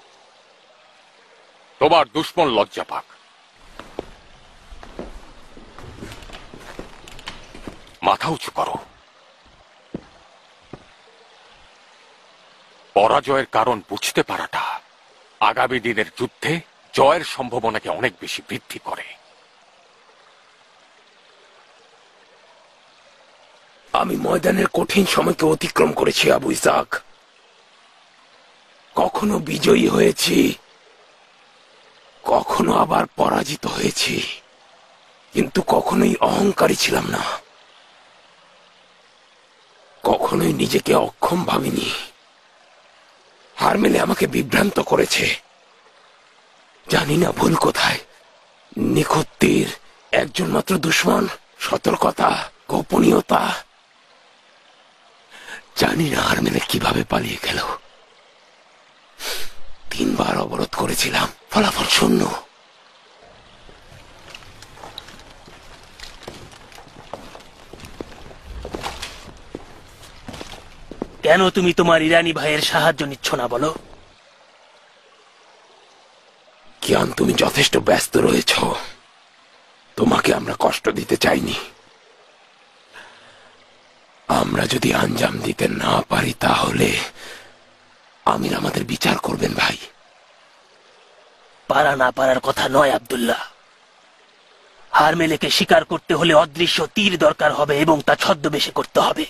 তোমার দুশ্মন লজ্জা পাক। মাথা উঁচু করো। পরাজয়ের কারণ বুঝতে পারাটা আগামী দিনের যুদ্ধে জয়ের সম্ভাবনাকে অনেক বেশি বৃদ্ধি করে। আমি ময়দানের কঠিন সময়কে অতিক্রম করেছি আবু ইসাক। কখনো বিজয়ী হয়েছি, কখনো আবার পরাজিত হয়েছি, কিন্তু কখনোই অহংকারী ছিলাম না। কখনোই নিজেকে অক্ষম ভাবিনি। হারমেলে আমাকে বিভ্রান্ত করেছে। জানি না ভুল কোথায়। নিখুঁত তীর, একজন মাত্র দুশ্মন, সতর্কতা, গোপনীয়তা। জানি না হারমেলে কিভাবে পালিয়ে গেল। তিনবার অবরোধ করেছিলাম, ফলাফল শূন্য। কেন তুমি তোমার ইরানি ভাইয়ের সাহায্য নিচ্ছ না বলো? কিয়ান, তুমি যথেষ্ট ব্যস্ত রয়েছ, তোমাকে আমরা কষ্ট দিতে চাইনি। আমরা যদি আঞ্জাম দিতে না পারি তাহলে আমির আমাদের বিচার করবেন ভাই। পারা না পারার কথা নয় আব্দুল্লাহ, হারমেলেকে শিকার করতে হলে অদৃশ্য তীর দরকার হবে এবং তা ছদ্মবেশে করতে হবে।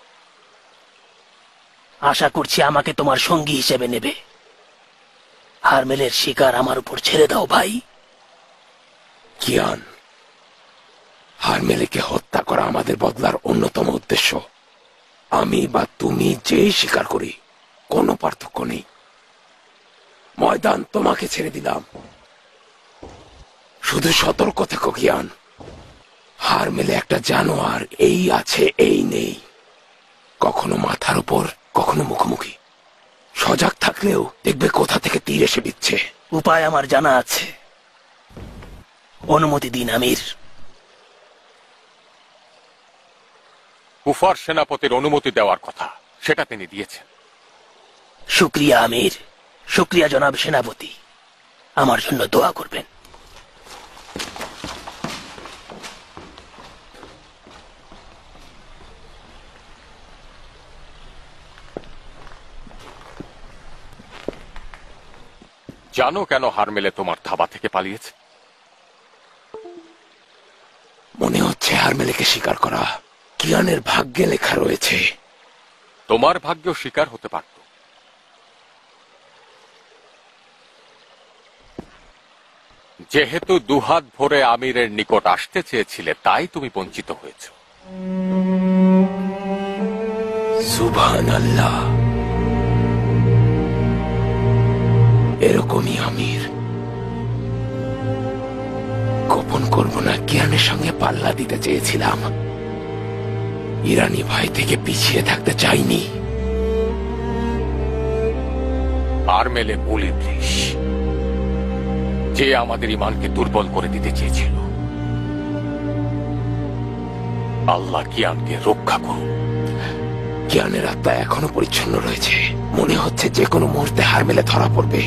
আশা করছি আমাকে তোমার সঙ্গী হিসেবে নেবে। হারমেলের শিকার আমার উপর ছেড়ে দাও ভাই। কিয়ান, হারমেলেকে হত্যা করা আমাদের বদলার অন্যতম উদ্দেশ্য। আমি বা তুমি যেই স্বীকার করি কোনো পার্থক্য নেই। ময়দান তোমাকে ছেড়ে দিলাম, শুধু সতর্ক থেকো কিয়ান। হারমেলে একটা জানোয়ার, এই আছে এই নেই, কখনো মাথার উপর কখনো মুখোমুখি। সজাগ থাকলেও দেখবে কোথা থেকে তীর এসে বিচ্ছে। উপায় আমার জানা আছে, অনুমতি দিন আমির। কুফার সেনাপতির অনুমতি দেওয়ার কথা, সেটা তিনি দিয়েছেন। শুক্রিয়া আমির, শুক্রিয়া জনাব সেনাপতি। আমার জন্য দোয়া করবেন। জানো কেন হারমেলে তোমার থাবা থেকে পালিয়েছে? মনে হচ্ছে হারমেলেকে শিকার করা কিয়ানের ভাগ্যে লেখা রয়েছে। তোমার ভাগ্য শিকার হতে পারত। যেহেতু দুহাত ভরে আমিরের নিকট আসতে চেয়েছিলে, তাই তুমি বঞ্চিত হয়েছ। সুবহানাল্লাহ, এরকমই আমির। গোপন করব না, কিয়ানের সঙ্গে পাল্লা দিতে চেয়েছিলাম। ইরানি ভাই থেকে পিছিয়ে থাকতে চাইনি। হারমেলে মূল ইবলিশ, যে আমাদের ইমানকে দুর্বল করে দিতে চেয়েছিল। আল্লাহ কিয়ানকে রক্ষা করুন। কিয়ানের আত্মা এখনো পরিচ্ছন্ন রয়েছে, মনে হচ্ছে যে কোনো মুহূর্তে হারমেলে ধরা পড়বে।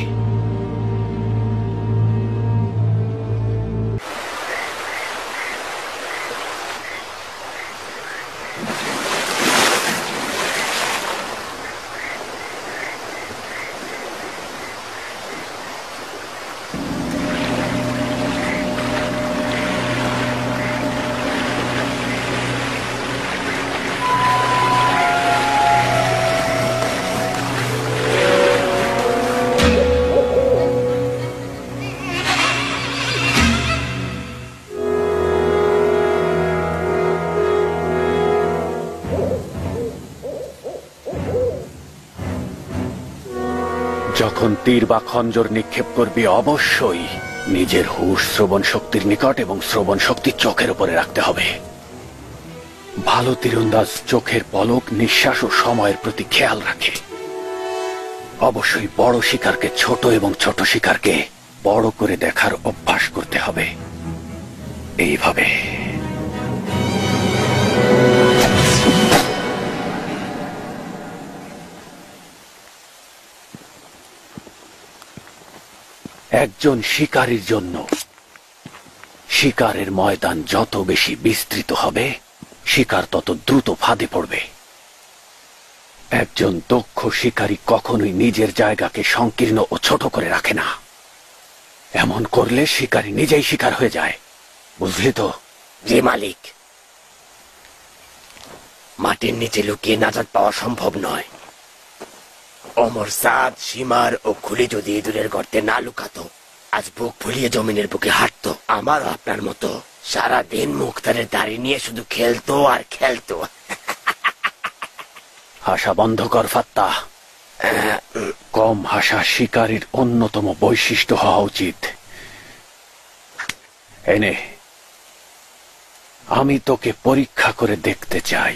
যখন তীর বা খঞ্জর নিক্ষেপ করবি, অবশ্যই নিজের হুঁশ শ্রবণ শক্তির নিকট এবং শ্রবণ শক্তি চোখের উপরে রাখতে হবে। ভালো তীরন্দাজ চোখের পলক, নিঃশ্বাস ও সময়ের প্রতি খেয়াল রাখে। অবশ্যই বড় শিকারকে ছোট এবং ছোট শিকারকে বড় করে দেখার অভ্যাস করতে হবে। এইভাবে একজন শিকারীর জন্য শিকারের ময়দান যত বেশি বিস্তৃত হবে, শিকার তত দ্রুত ফাঁদে পড়বে। একজন দক্ষ শিকারী কখনোই নিজের জায়গাকে সংকীর্ণ ও ছোট করে রাখে না। এমন করলে শিকারী নিজেই শিকার হয়ে যায়। বুঝলি তো? জি মালিক। মাটির নিচে লুকিয়ে নাজাত পাওয়া সম্ভব নয়। অমর সাদ, সীমার ও খুলি যদি ইঁদুরের গর্তে না লুকাতো, আজ বুক ফুলিয়ে জমিনের বুকে হাঁটতো। আমারও আপনার মতো সারা দিন মুখতারের দাড়ি নিয়ে শুধু খেলতো আর খেলতো। হাসা বন্ধ কর ফাত্তা। কম হাসা শিকারীর অন্যতম বৈশিষ্ট্য হওয়া উচিত। এনে, আমি তোকে পরীক্ষা করে দেখতে চাই।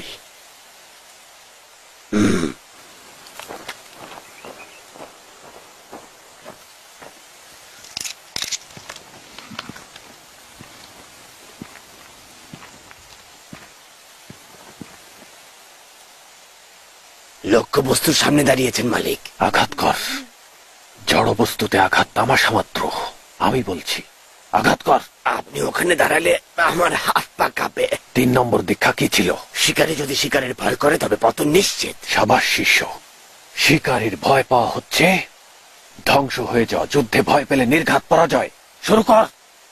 লক্ষ্য বস্তুর সামনে দাঁড়িয়েছেন মালিক। আঘাত কর। জড় বস্তুতে আঘাত তামাশা মাত্র। আমি বলছি আঘাত কর। আপনি ওখানে দাঁড়ালে আমার হাত পা কাঁপে। তিন নম্বর দীক্ষা কি ছিল? শিকারী যদি শিকারের ভয় করে তবে পতন নিশ্চিত। সাবাস শিষ্য। শিকারীর ভয় পাওয়া হচ্ছে ধ্বংস হয়ে যাওয়া। যুদ্ধে ভয় পেলে নির্ঘাত পরাজয়। শুরু কর।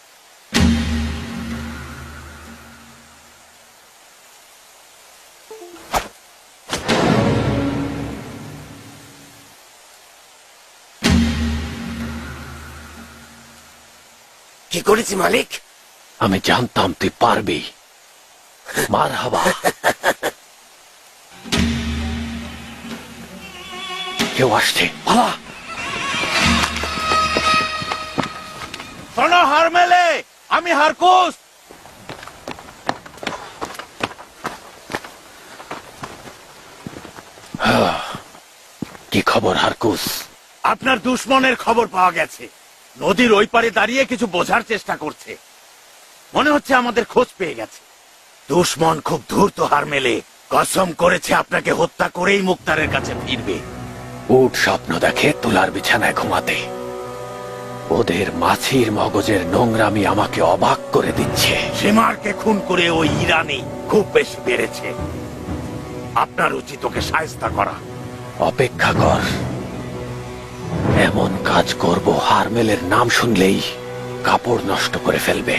কি করেছি মালিক? আমি জানতাম তুই পারবি। মারহাবা। কেউ আসছে, পালা। শোনো হারমেলে, আমি হারকুস। কি খবর হারকুস? আপনার দুশ্মনের খবর পাওয়া গেছে। নদীর ওই পারে দাঁড়িয়ে কিছু বোঝার চেষ্টা করছে। মনে হচ্ছে আমাদের খোঁজ পেয়ে গেছে। দুশ্মন খুব ধূর্ত হারমেলে। কসম করেছে আপনাকে হত্যা করেই মুক্তারের কাছে ফিরবে। উট স্বপ্ন দেখে তুলার বিছানায় ঘুমাতে। ওদের মাছির মগজের নোংরামি আমাকে অবাক করে দিচ্ছে। সীমারকে খুন করে ওই ইরানি খুব বেশি বেড়েছে। আপনার উচিত ওকে শায়েস্তা করা। অপেক্ষা কর। এমন কাজ করব হারমেলের নাম শুনলেই কাপড় নষ্ট করে ফেলবে।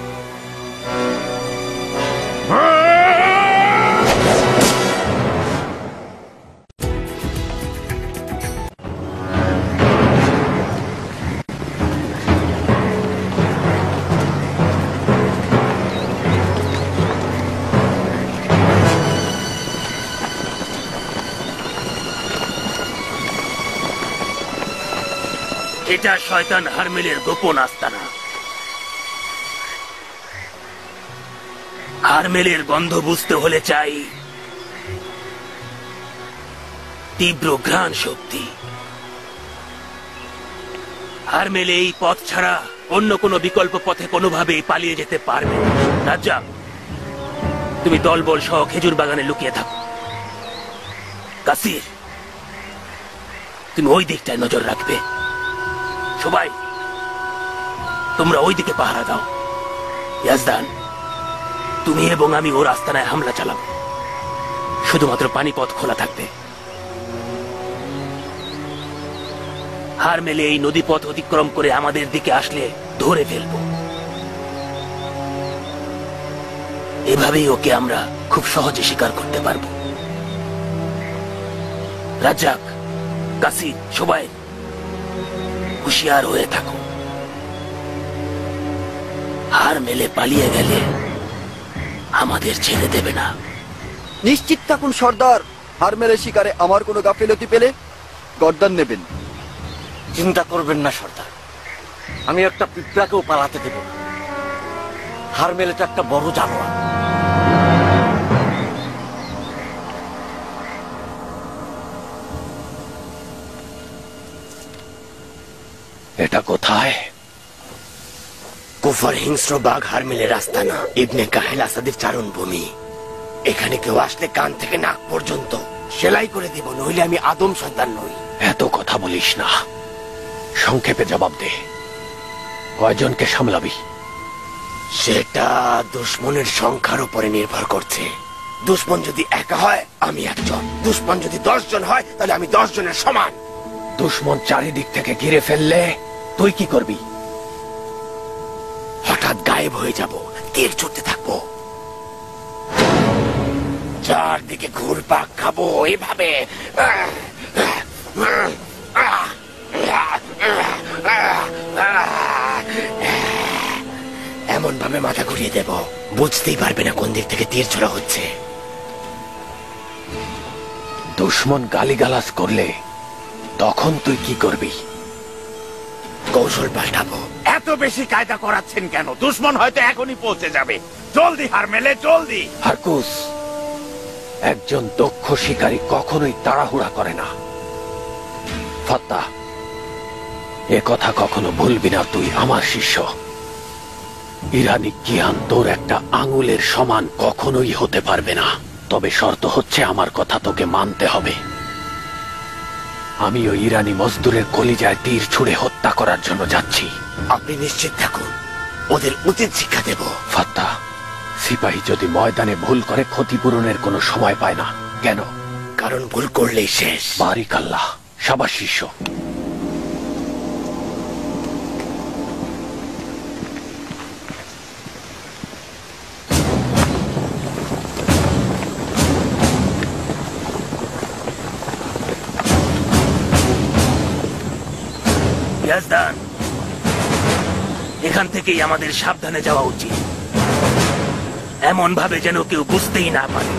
এটা শয়তান হারমেলের গোপন আস্তানা। হারমেলের গন্ধ বুঝতে হলে চাই তীব্র ঘ্রাণ শক্তি। হারমেল এই পথ ছাড়া অন্য কোনো বিকল্প পথে কোনোভাবেই পালিয়ে যেতে পারবে না। রাজ্জাক, তুমি দলবল সহ খেজুর বাগানে লুকিয়ে থাকো। কাসির, তুমি ওই দিকটায় নজর রাখবে। সবাই তোমরা ওই দিকে পাহারা দাও। ইয়াজদান, তুমি এবং আমি ওর আস্তানায় হামলা চালাবো। শুধুমাত্র পানিপথ খোলা থাকবে। হার মেলে এই নদী পথ অতিক্রম করে আমাদের দিকে আসলে ধরে ফেলব। এভাবেই ওকে আমরা খুব সহজে শিকার করতে পারব। রাজ্জাক, কাসির, সবাই হুঁশিয়ার হয়ে থাকো। হার মেলে পালিয়ে গেলে আমাদের ছেড়ে দেবে না। নিশ্চিত থাকুন সর্দার, হারমেলে শিকারে আমার কোনো গাফিলতি পেলে গর্দান নেবেন। চিন্তা করবেন না সর্দার, আমি একটা পিঁপড়াকেও পালাতে দেব না। হারমেলে তো একটা বড় জানোয়ার। এটা কোথায়? কুফার হিংস্র বাঘ হারমেলের আস্তানা, ইবনে কাহেল আসাদের চারণ ভূমি। এখানে কেউ আসলে কান থেকে নাক পর্যন্ত সেলাই করে দিব, নইলে আমি আদম সন্তান নই। এত কথা বলিস না, সংক্ষেপে জবাব দে। কয়জনকে সামলাবি? সেটা দুশ্মনের সংখ্যার উপরে নির্ভর করছে। দুশ্মন যদি একা হয় আমি একজন, দুশ্মন যদি দশ জন হয় তাহলে আমি দশ জনের সমান। দুশ্মন চারিদিক থেকে ঘিরে ফেললে তুই কি করবি? হঠাৎ গায়েব হয়ে যাব, তীর ছুটতে থাকবো, চারদিকে ঘুরপাক খাবো এভাবে। এমন ভাবে মাথা ঘুরিয়ে দেব বুঝতেই পারবে না কোন দিক থেকে তীর ছোড়া হচ্ছে। দুশ্মন গালিগালাজ করলে তখন তুই কি করবি? কৌশল পাল্টাবো। এত বেশি কায়দা করাচ্ছেন কেন? দুশ্মন হয়তো এখনই পৌঁছে যাবে। জলদি হারমেলে, জলদি। হারকুস, একজন দক্ষ শিকারী কখনোই তাড়াহুড়া করে না। ফাত্তা, এ কথা কখনো ভুলবি না। তুই আমার শিষ্য। ইরানি জ্ঞান তোর একটা আঙুলের সমান কখনোই হতে পারবে না। তবে শর্ত হচ্ছে আমার কথা তোকে মানতে হবে। আমি ওই ইরানি মজদুরের কলিজায় তীর ছুঁড়ে হত্যা করার জন্য যাচ্ছি। আপনি নিশ্চিত থাকুন, ওদের উচিত শিক্ষা দেব। ফাত্তা, সিপাহী যদি ময়দানে ভুল করে ক্ষতিপূরণের কোনো সময় পায় না। কেন? কারণ ভুল করলেই শেষ। বারিক আল্লাহ, সাবাস শিষ্য। ইয়াজদান, এখান থেকেই আমাদের সাবধানে যাওয়া উচিত, এমন ভাবে যেন কেউ বুঝতেই না পারে।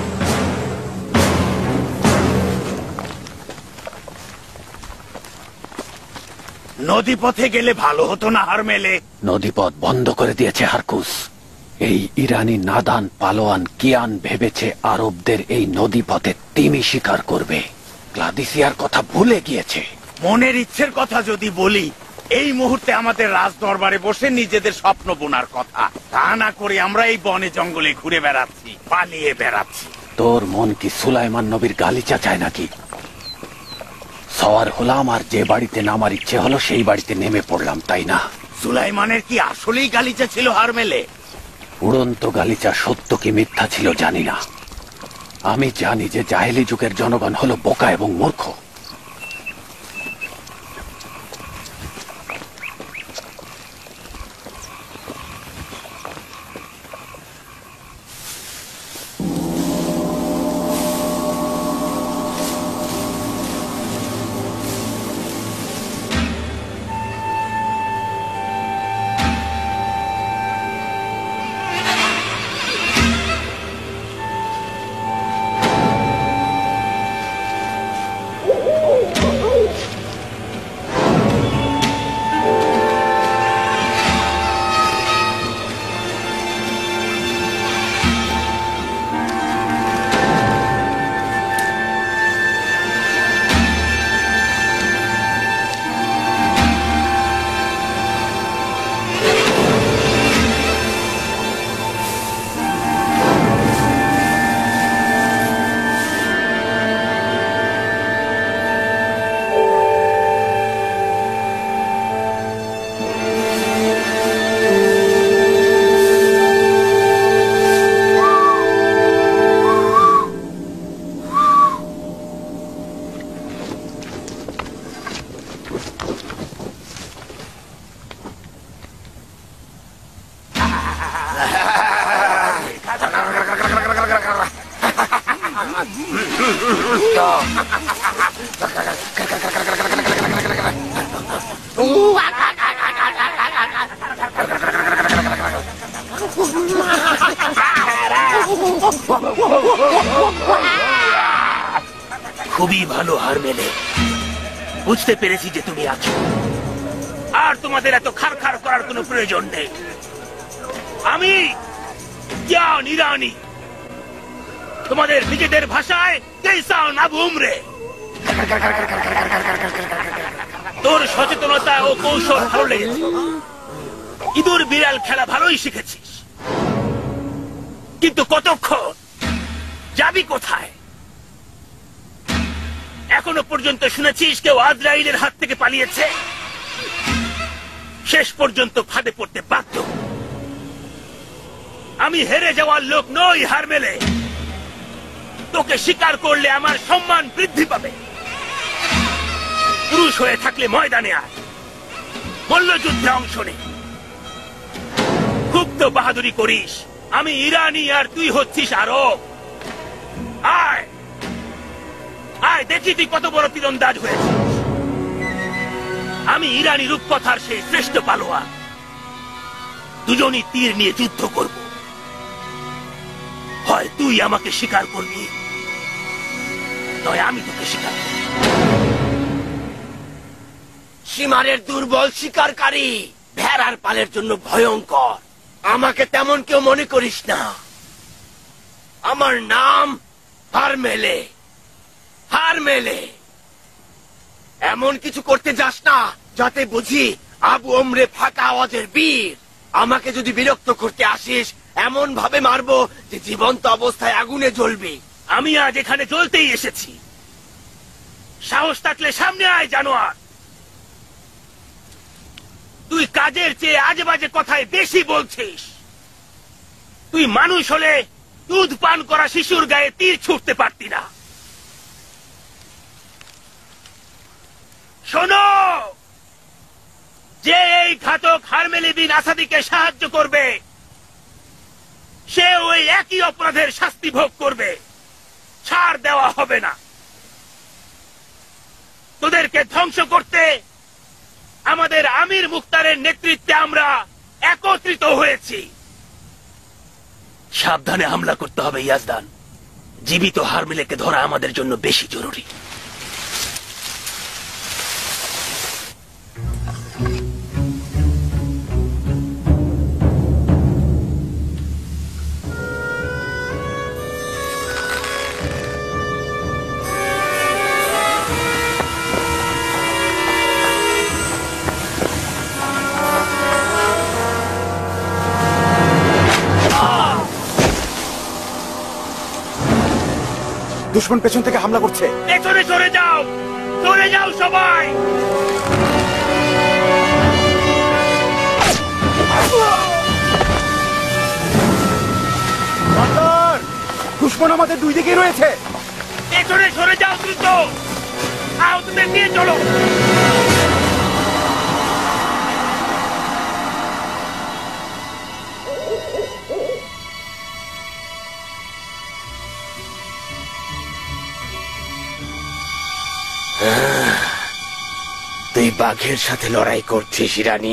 নদীপথে গেলে ভালো হতো না হারমেলে? নদীপথ বন্ধ করে দিয়েছে হারকুস। এই ইরানি নাদান পালোয়ান কিয়ান ভেবেছে আরবদের এই নদীপথে তিমি শিকার করবে। গ্লাদিসিয়ার কথা ভুলে গিয়েছে। মনের ইচ্ছের কথা যদি বলি, এই মুহূর্তে আমাদের রাজ দরবারে বসে নিজেদের স্বপ্ন বোনার কথা। তা না করে আমরা এই বনে জঙ্গলে ঘুরে বেড়াচ্ছি, পালিয়ে বেড়াচ্ছি। তোর মন কি সুলাইমান নবীর গালিচা চায় নাকি? সওয়ার হলাম আর যে বাড়িতে নামার ইচ্ছে হলো সেই বাড়িতে নেমে পড়লাম, তাই না? সুলাইমানের কি আসলেই গালিচা ছিল হারমেলে? উড়ন্ত গালিচা সত্য কি মিথ্যা ছিল জানি না। আমি জানি যে জাহেলি যুগের জনগণ হলো বোকা এবং মূর্খ। খুবই ভালো হারমেলে, বুঝতে পেরেছি যে তুমি আছো, আর তোমাদের এত খার খার করার কোনো প্রয়োজন নেই। আমি কিয়ান ইরানি, তোমাদের নিজেদের ভাষায় কেইসান আবু উমরে। তোর সচেতনতা ও কৌশল ভালো লেগেছে। ইঁদুর বিড়াল খেলা ভালোই শিখেছিস, কিন্তু কতক্ষণ? যাবি কোথায়? এখনো পর্যন্ত শুনেছিস কেউ আজরাইলের হাত থেকে পালিয়েছে? শেষ পর্যন্ত ফাঁদে পড়তে বাধ্য। আমি হেরে যাওয়ার লোক নই হারমেলে। তোকে স্বীকার করলে আমার সম্মান বৃদ্ধি পাবে। পুরুষ হয়ে থাকলে ময়দানে আয়, মল্লযুদ্ধে অংশ নে। খুব তো বাহাদুরি করিস। আমি ইরানি আর তুই হচ্ছিস আরব। আয় আয়, দেখি তুই কত বড় তীরন্দাজ হয়েছিস। আমি ইরানি রূপকথার সেই শ্রেষ্ঠ পালোয়ান। দুজনই তীর নিয়ে যুদ্ধ করব। হয় তুই আমাকে স্বীকার করবি, নয় আমি তোকে স্বীকার করব। সীমারের দুর্বল শিকারকারী, ভেড়ার পালের জন্য ভয়ঙ্কর। আমাকে তেমন কেউ মনে করিস না। আমার নাম হারমেলে। হারমেলে, এমন কিছু করতে যাস না যাতে বুঝি আবু ওমরে ফাঁকা আওয়াজের বীর। আমাকে যদি বিরক্ত করতে আসিস, এমন ভাবে মারবো যে জীবন্ত অবস্থায় আগুনে জ্বলবি। আমি আজ এখানে জ্বলতেই এসেছি। সাহস থাকলে সামনে আয় জানোয়ার। তুই কাজের চেয়ে আজে বাজে কথায় বেশি বলছিস। তুই মানুষ হলে দুধ পান করা শিশুর গায়ে তীর ছুটতে পারতি না। শোনো, যে এই ঘাতক হারমেলি বিন আসাদিকে সাহায্য করবে সে ওই একই অপরাধের শাস্তি ভোগ করবে, ছাড় দেওয়া হবে না। তোদেরকে ধ্বংস করতে আমাদের আমির মুখতারের নেতৃত্বে আমরা একত্রিত হয়েছি। সাবধানে হামলা করতে হবে ইয়াজদান। জীবিত হারমেলেকে ধরা আমাদের জন্য বেশি জরুরি। দুশমন পেছন থেকে হামলা করছে। পেছনে সরে যাও, সরে যাও সবাই। দুশমন আমাদের দুই দিকে রয়েছে। পেছনে সরে যাও দ্রুত, আহতদের নিয়ে চলো। তুই বাঘের সাথে লড়াই করছিস রানী।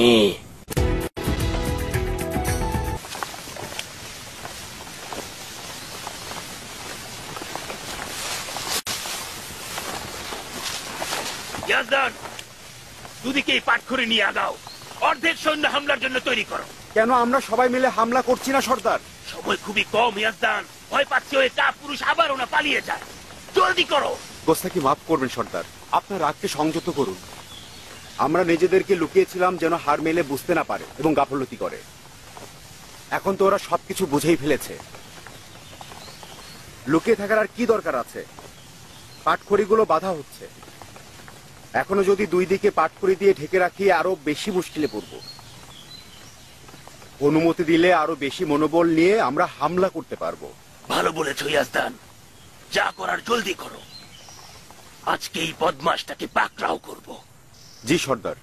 ইয়াজদান, দুদিকেই পাটখড়ি নিয়ে আগাও। অর্ধেক সৈন্য হামলার জন্য তৈরি করো। কেন আমরা সবাই মিলে হামলা করছি না সর্দার? সময় খুবই কম ইয়াজদান। ভয় পাচ্ছে ওই কা পুরুষ আবার ওনা পালিয়ে যায়। জলদি করো। গোস্তাকি মাফ করবেন সর্দার, আপনার রাগকে সংযত করুন। আমরা নিজেদেরকে লুকিয়েছিলাম যেন হার মেলে বুঝতে না পারে এবং গাফলতি করে। এখন তো ওরা সবকিছু বুঝেই ফেলেছে। লুকিয়ে থাকার আর কি দরকার আছে? পাটখড়িগুলো বাধা হচ্ছে। এখনো যদি দুই দিকে পাটখড়ি দিয়ে ঢেকে রাখি আরো বেশি মুশকিলে পড়ব। অনুমতি দিলে আরো বেশি মনোবল নিয়ে আমরা হামলা করতে পারবো। ভালো বলেছ ইয়াজদান, যা করার জলদি করো। আজকে এই বদমাশটাকে পাকড়াও করব। জি সর্দার।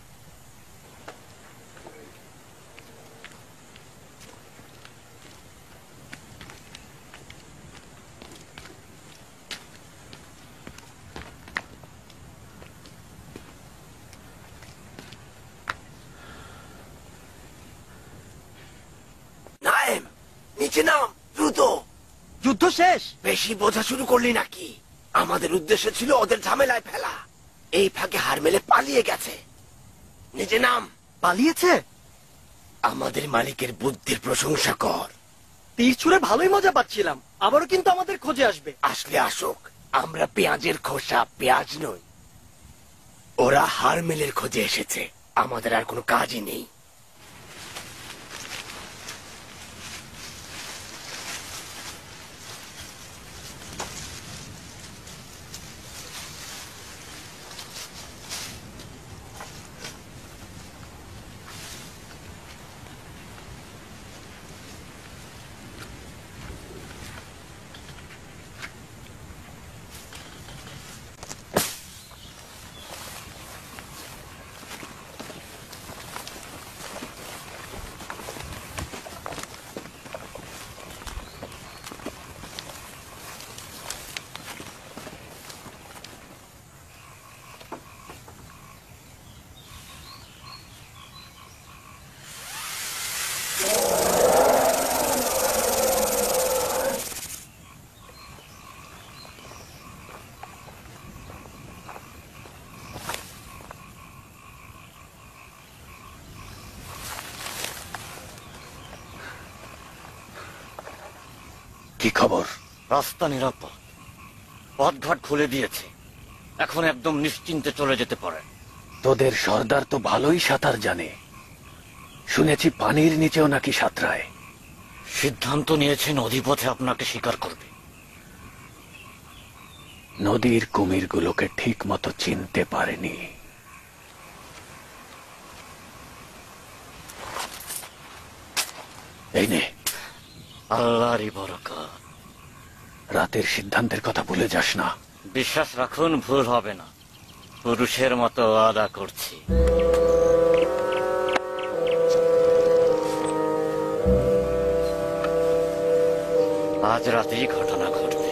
নায়েম, নিচে নাম দ্রুত। যুদ্ধ শেষ? বেশি বোঝা শুরু করলি নাকি? আমাদের উদ্দেশ্য ছিল ওদের ঝামেলায় ফেলা। এই ফাঁকে হারমেলে পালিয়ে গেছে। নিচে নাম। পালিয়েছে? আমাদের মালিকের বুদ্ধির প্রশংসা কর। তীর ছুঁড়ে ভালোই মজা পাচ্ছিলাম, আবারও কিন্তু আমাদের খোঁজে আসবে। আসলে আসুক, আমরা পেঁয়াজের খোসা, পেঁয়াজ নই। ওরা হারমেলের খোঁজে এসেছে, আমাদের আর কোনো কাজই নেই। কি খবর? রাস্তা নিরাপদ, পথঘাট খুলে দিয়েছে। এখন একদম নিশ্চিন্তে চলে যেতে পারে। তোদের সর্দার তো ভালোই সাঁতার জানে, শুনেছি পানির নিচেও নাকি সাঁতরায়। সিদ্ধান্ত নিয়েছে নদীপথে আপনাকে স্বীকার করবে। নদীর কুমিরগুলোকে ঠিক মতো চিনতে পারেনি। এই নে, আল্লাহরই বরকত। রাতের সিদ্ধান্তের কথা ভুলে যাস না। বিশ্বাস রাখুন, ভুল হবে না। পুরুষের মতো ওয়াদা করছি। আজ রাতেই ঘটনা ঘটবে।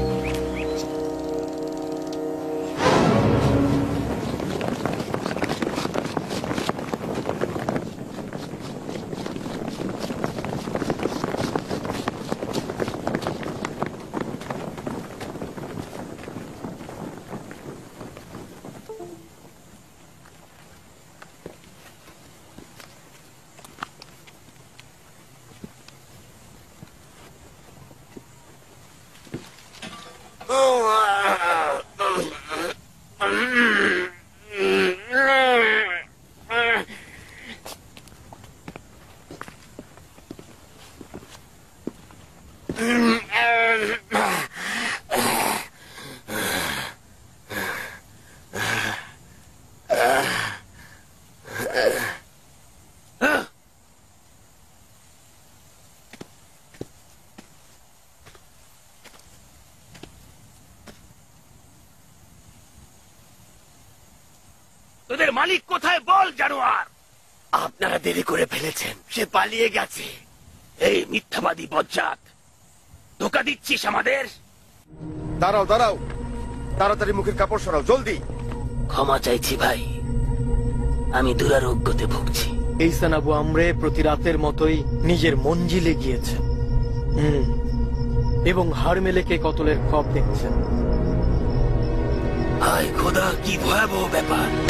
তোদের মালিক কোথায় বল, জানোয়ার? আপনারা দেরি করে ফেলেছেন, সে পালিয়ে গেছে। এই মিথ্যাবাদী বজ্জাত, ধোকা দিচ্ছিস আমাদের। দাঁড়াও দাঁড়াও, তাড়াতাড়ি মুখের কাপড় সরাও, জলদি। ক্ষমা চাইছি ভাই, আমি দুরারোগ্যতে ভুগছি। এইসান আবু আমরে প্রতি রাতের মতোই নিজের মঞ্জিলে গিয়েছেন হুম এবং হারমেলেকে কতলের খব দেখছেন। হায় খোদা, কি ভয়াবহ ব্যাপার!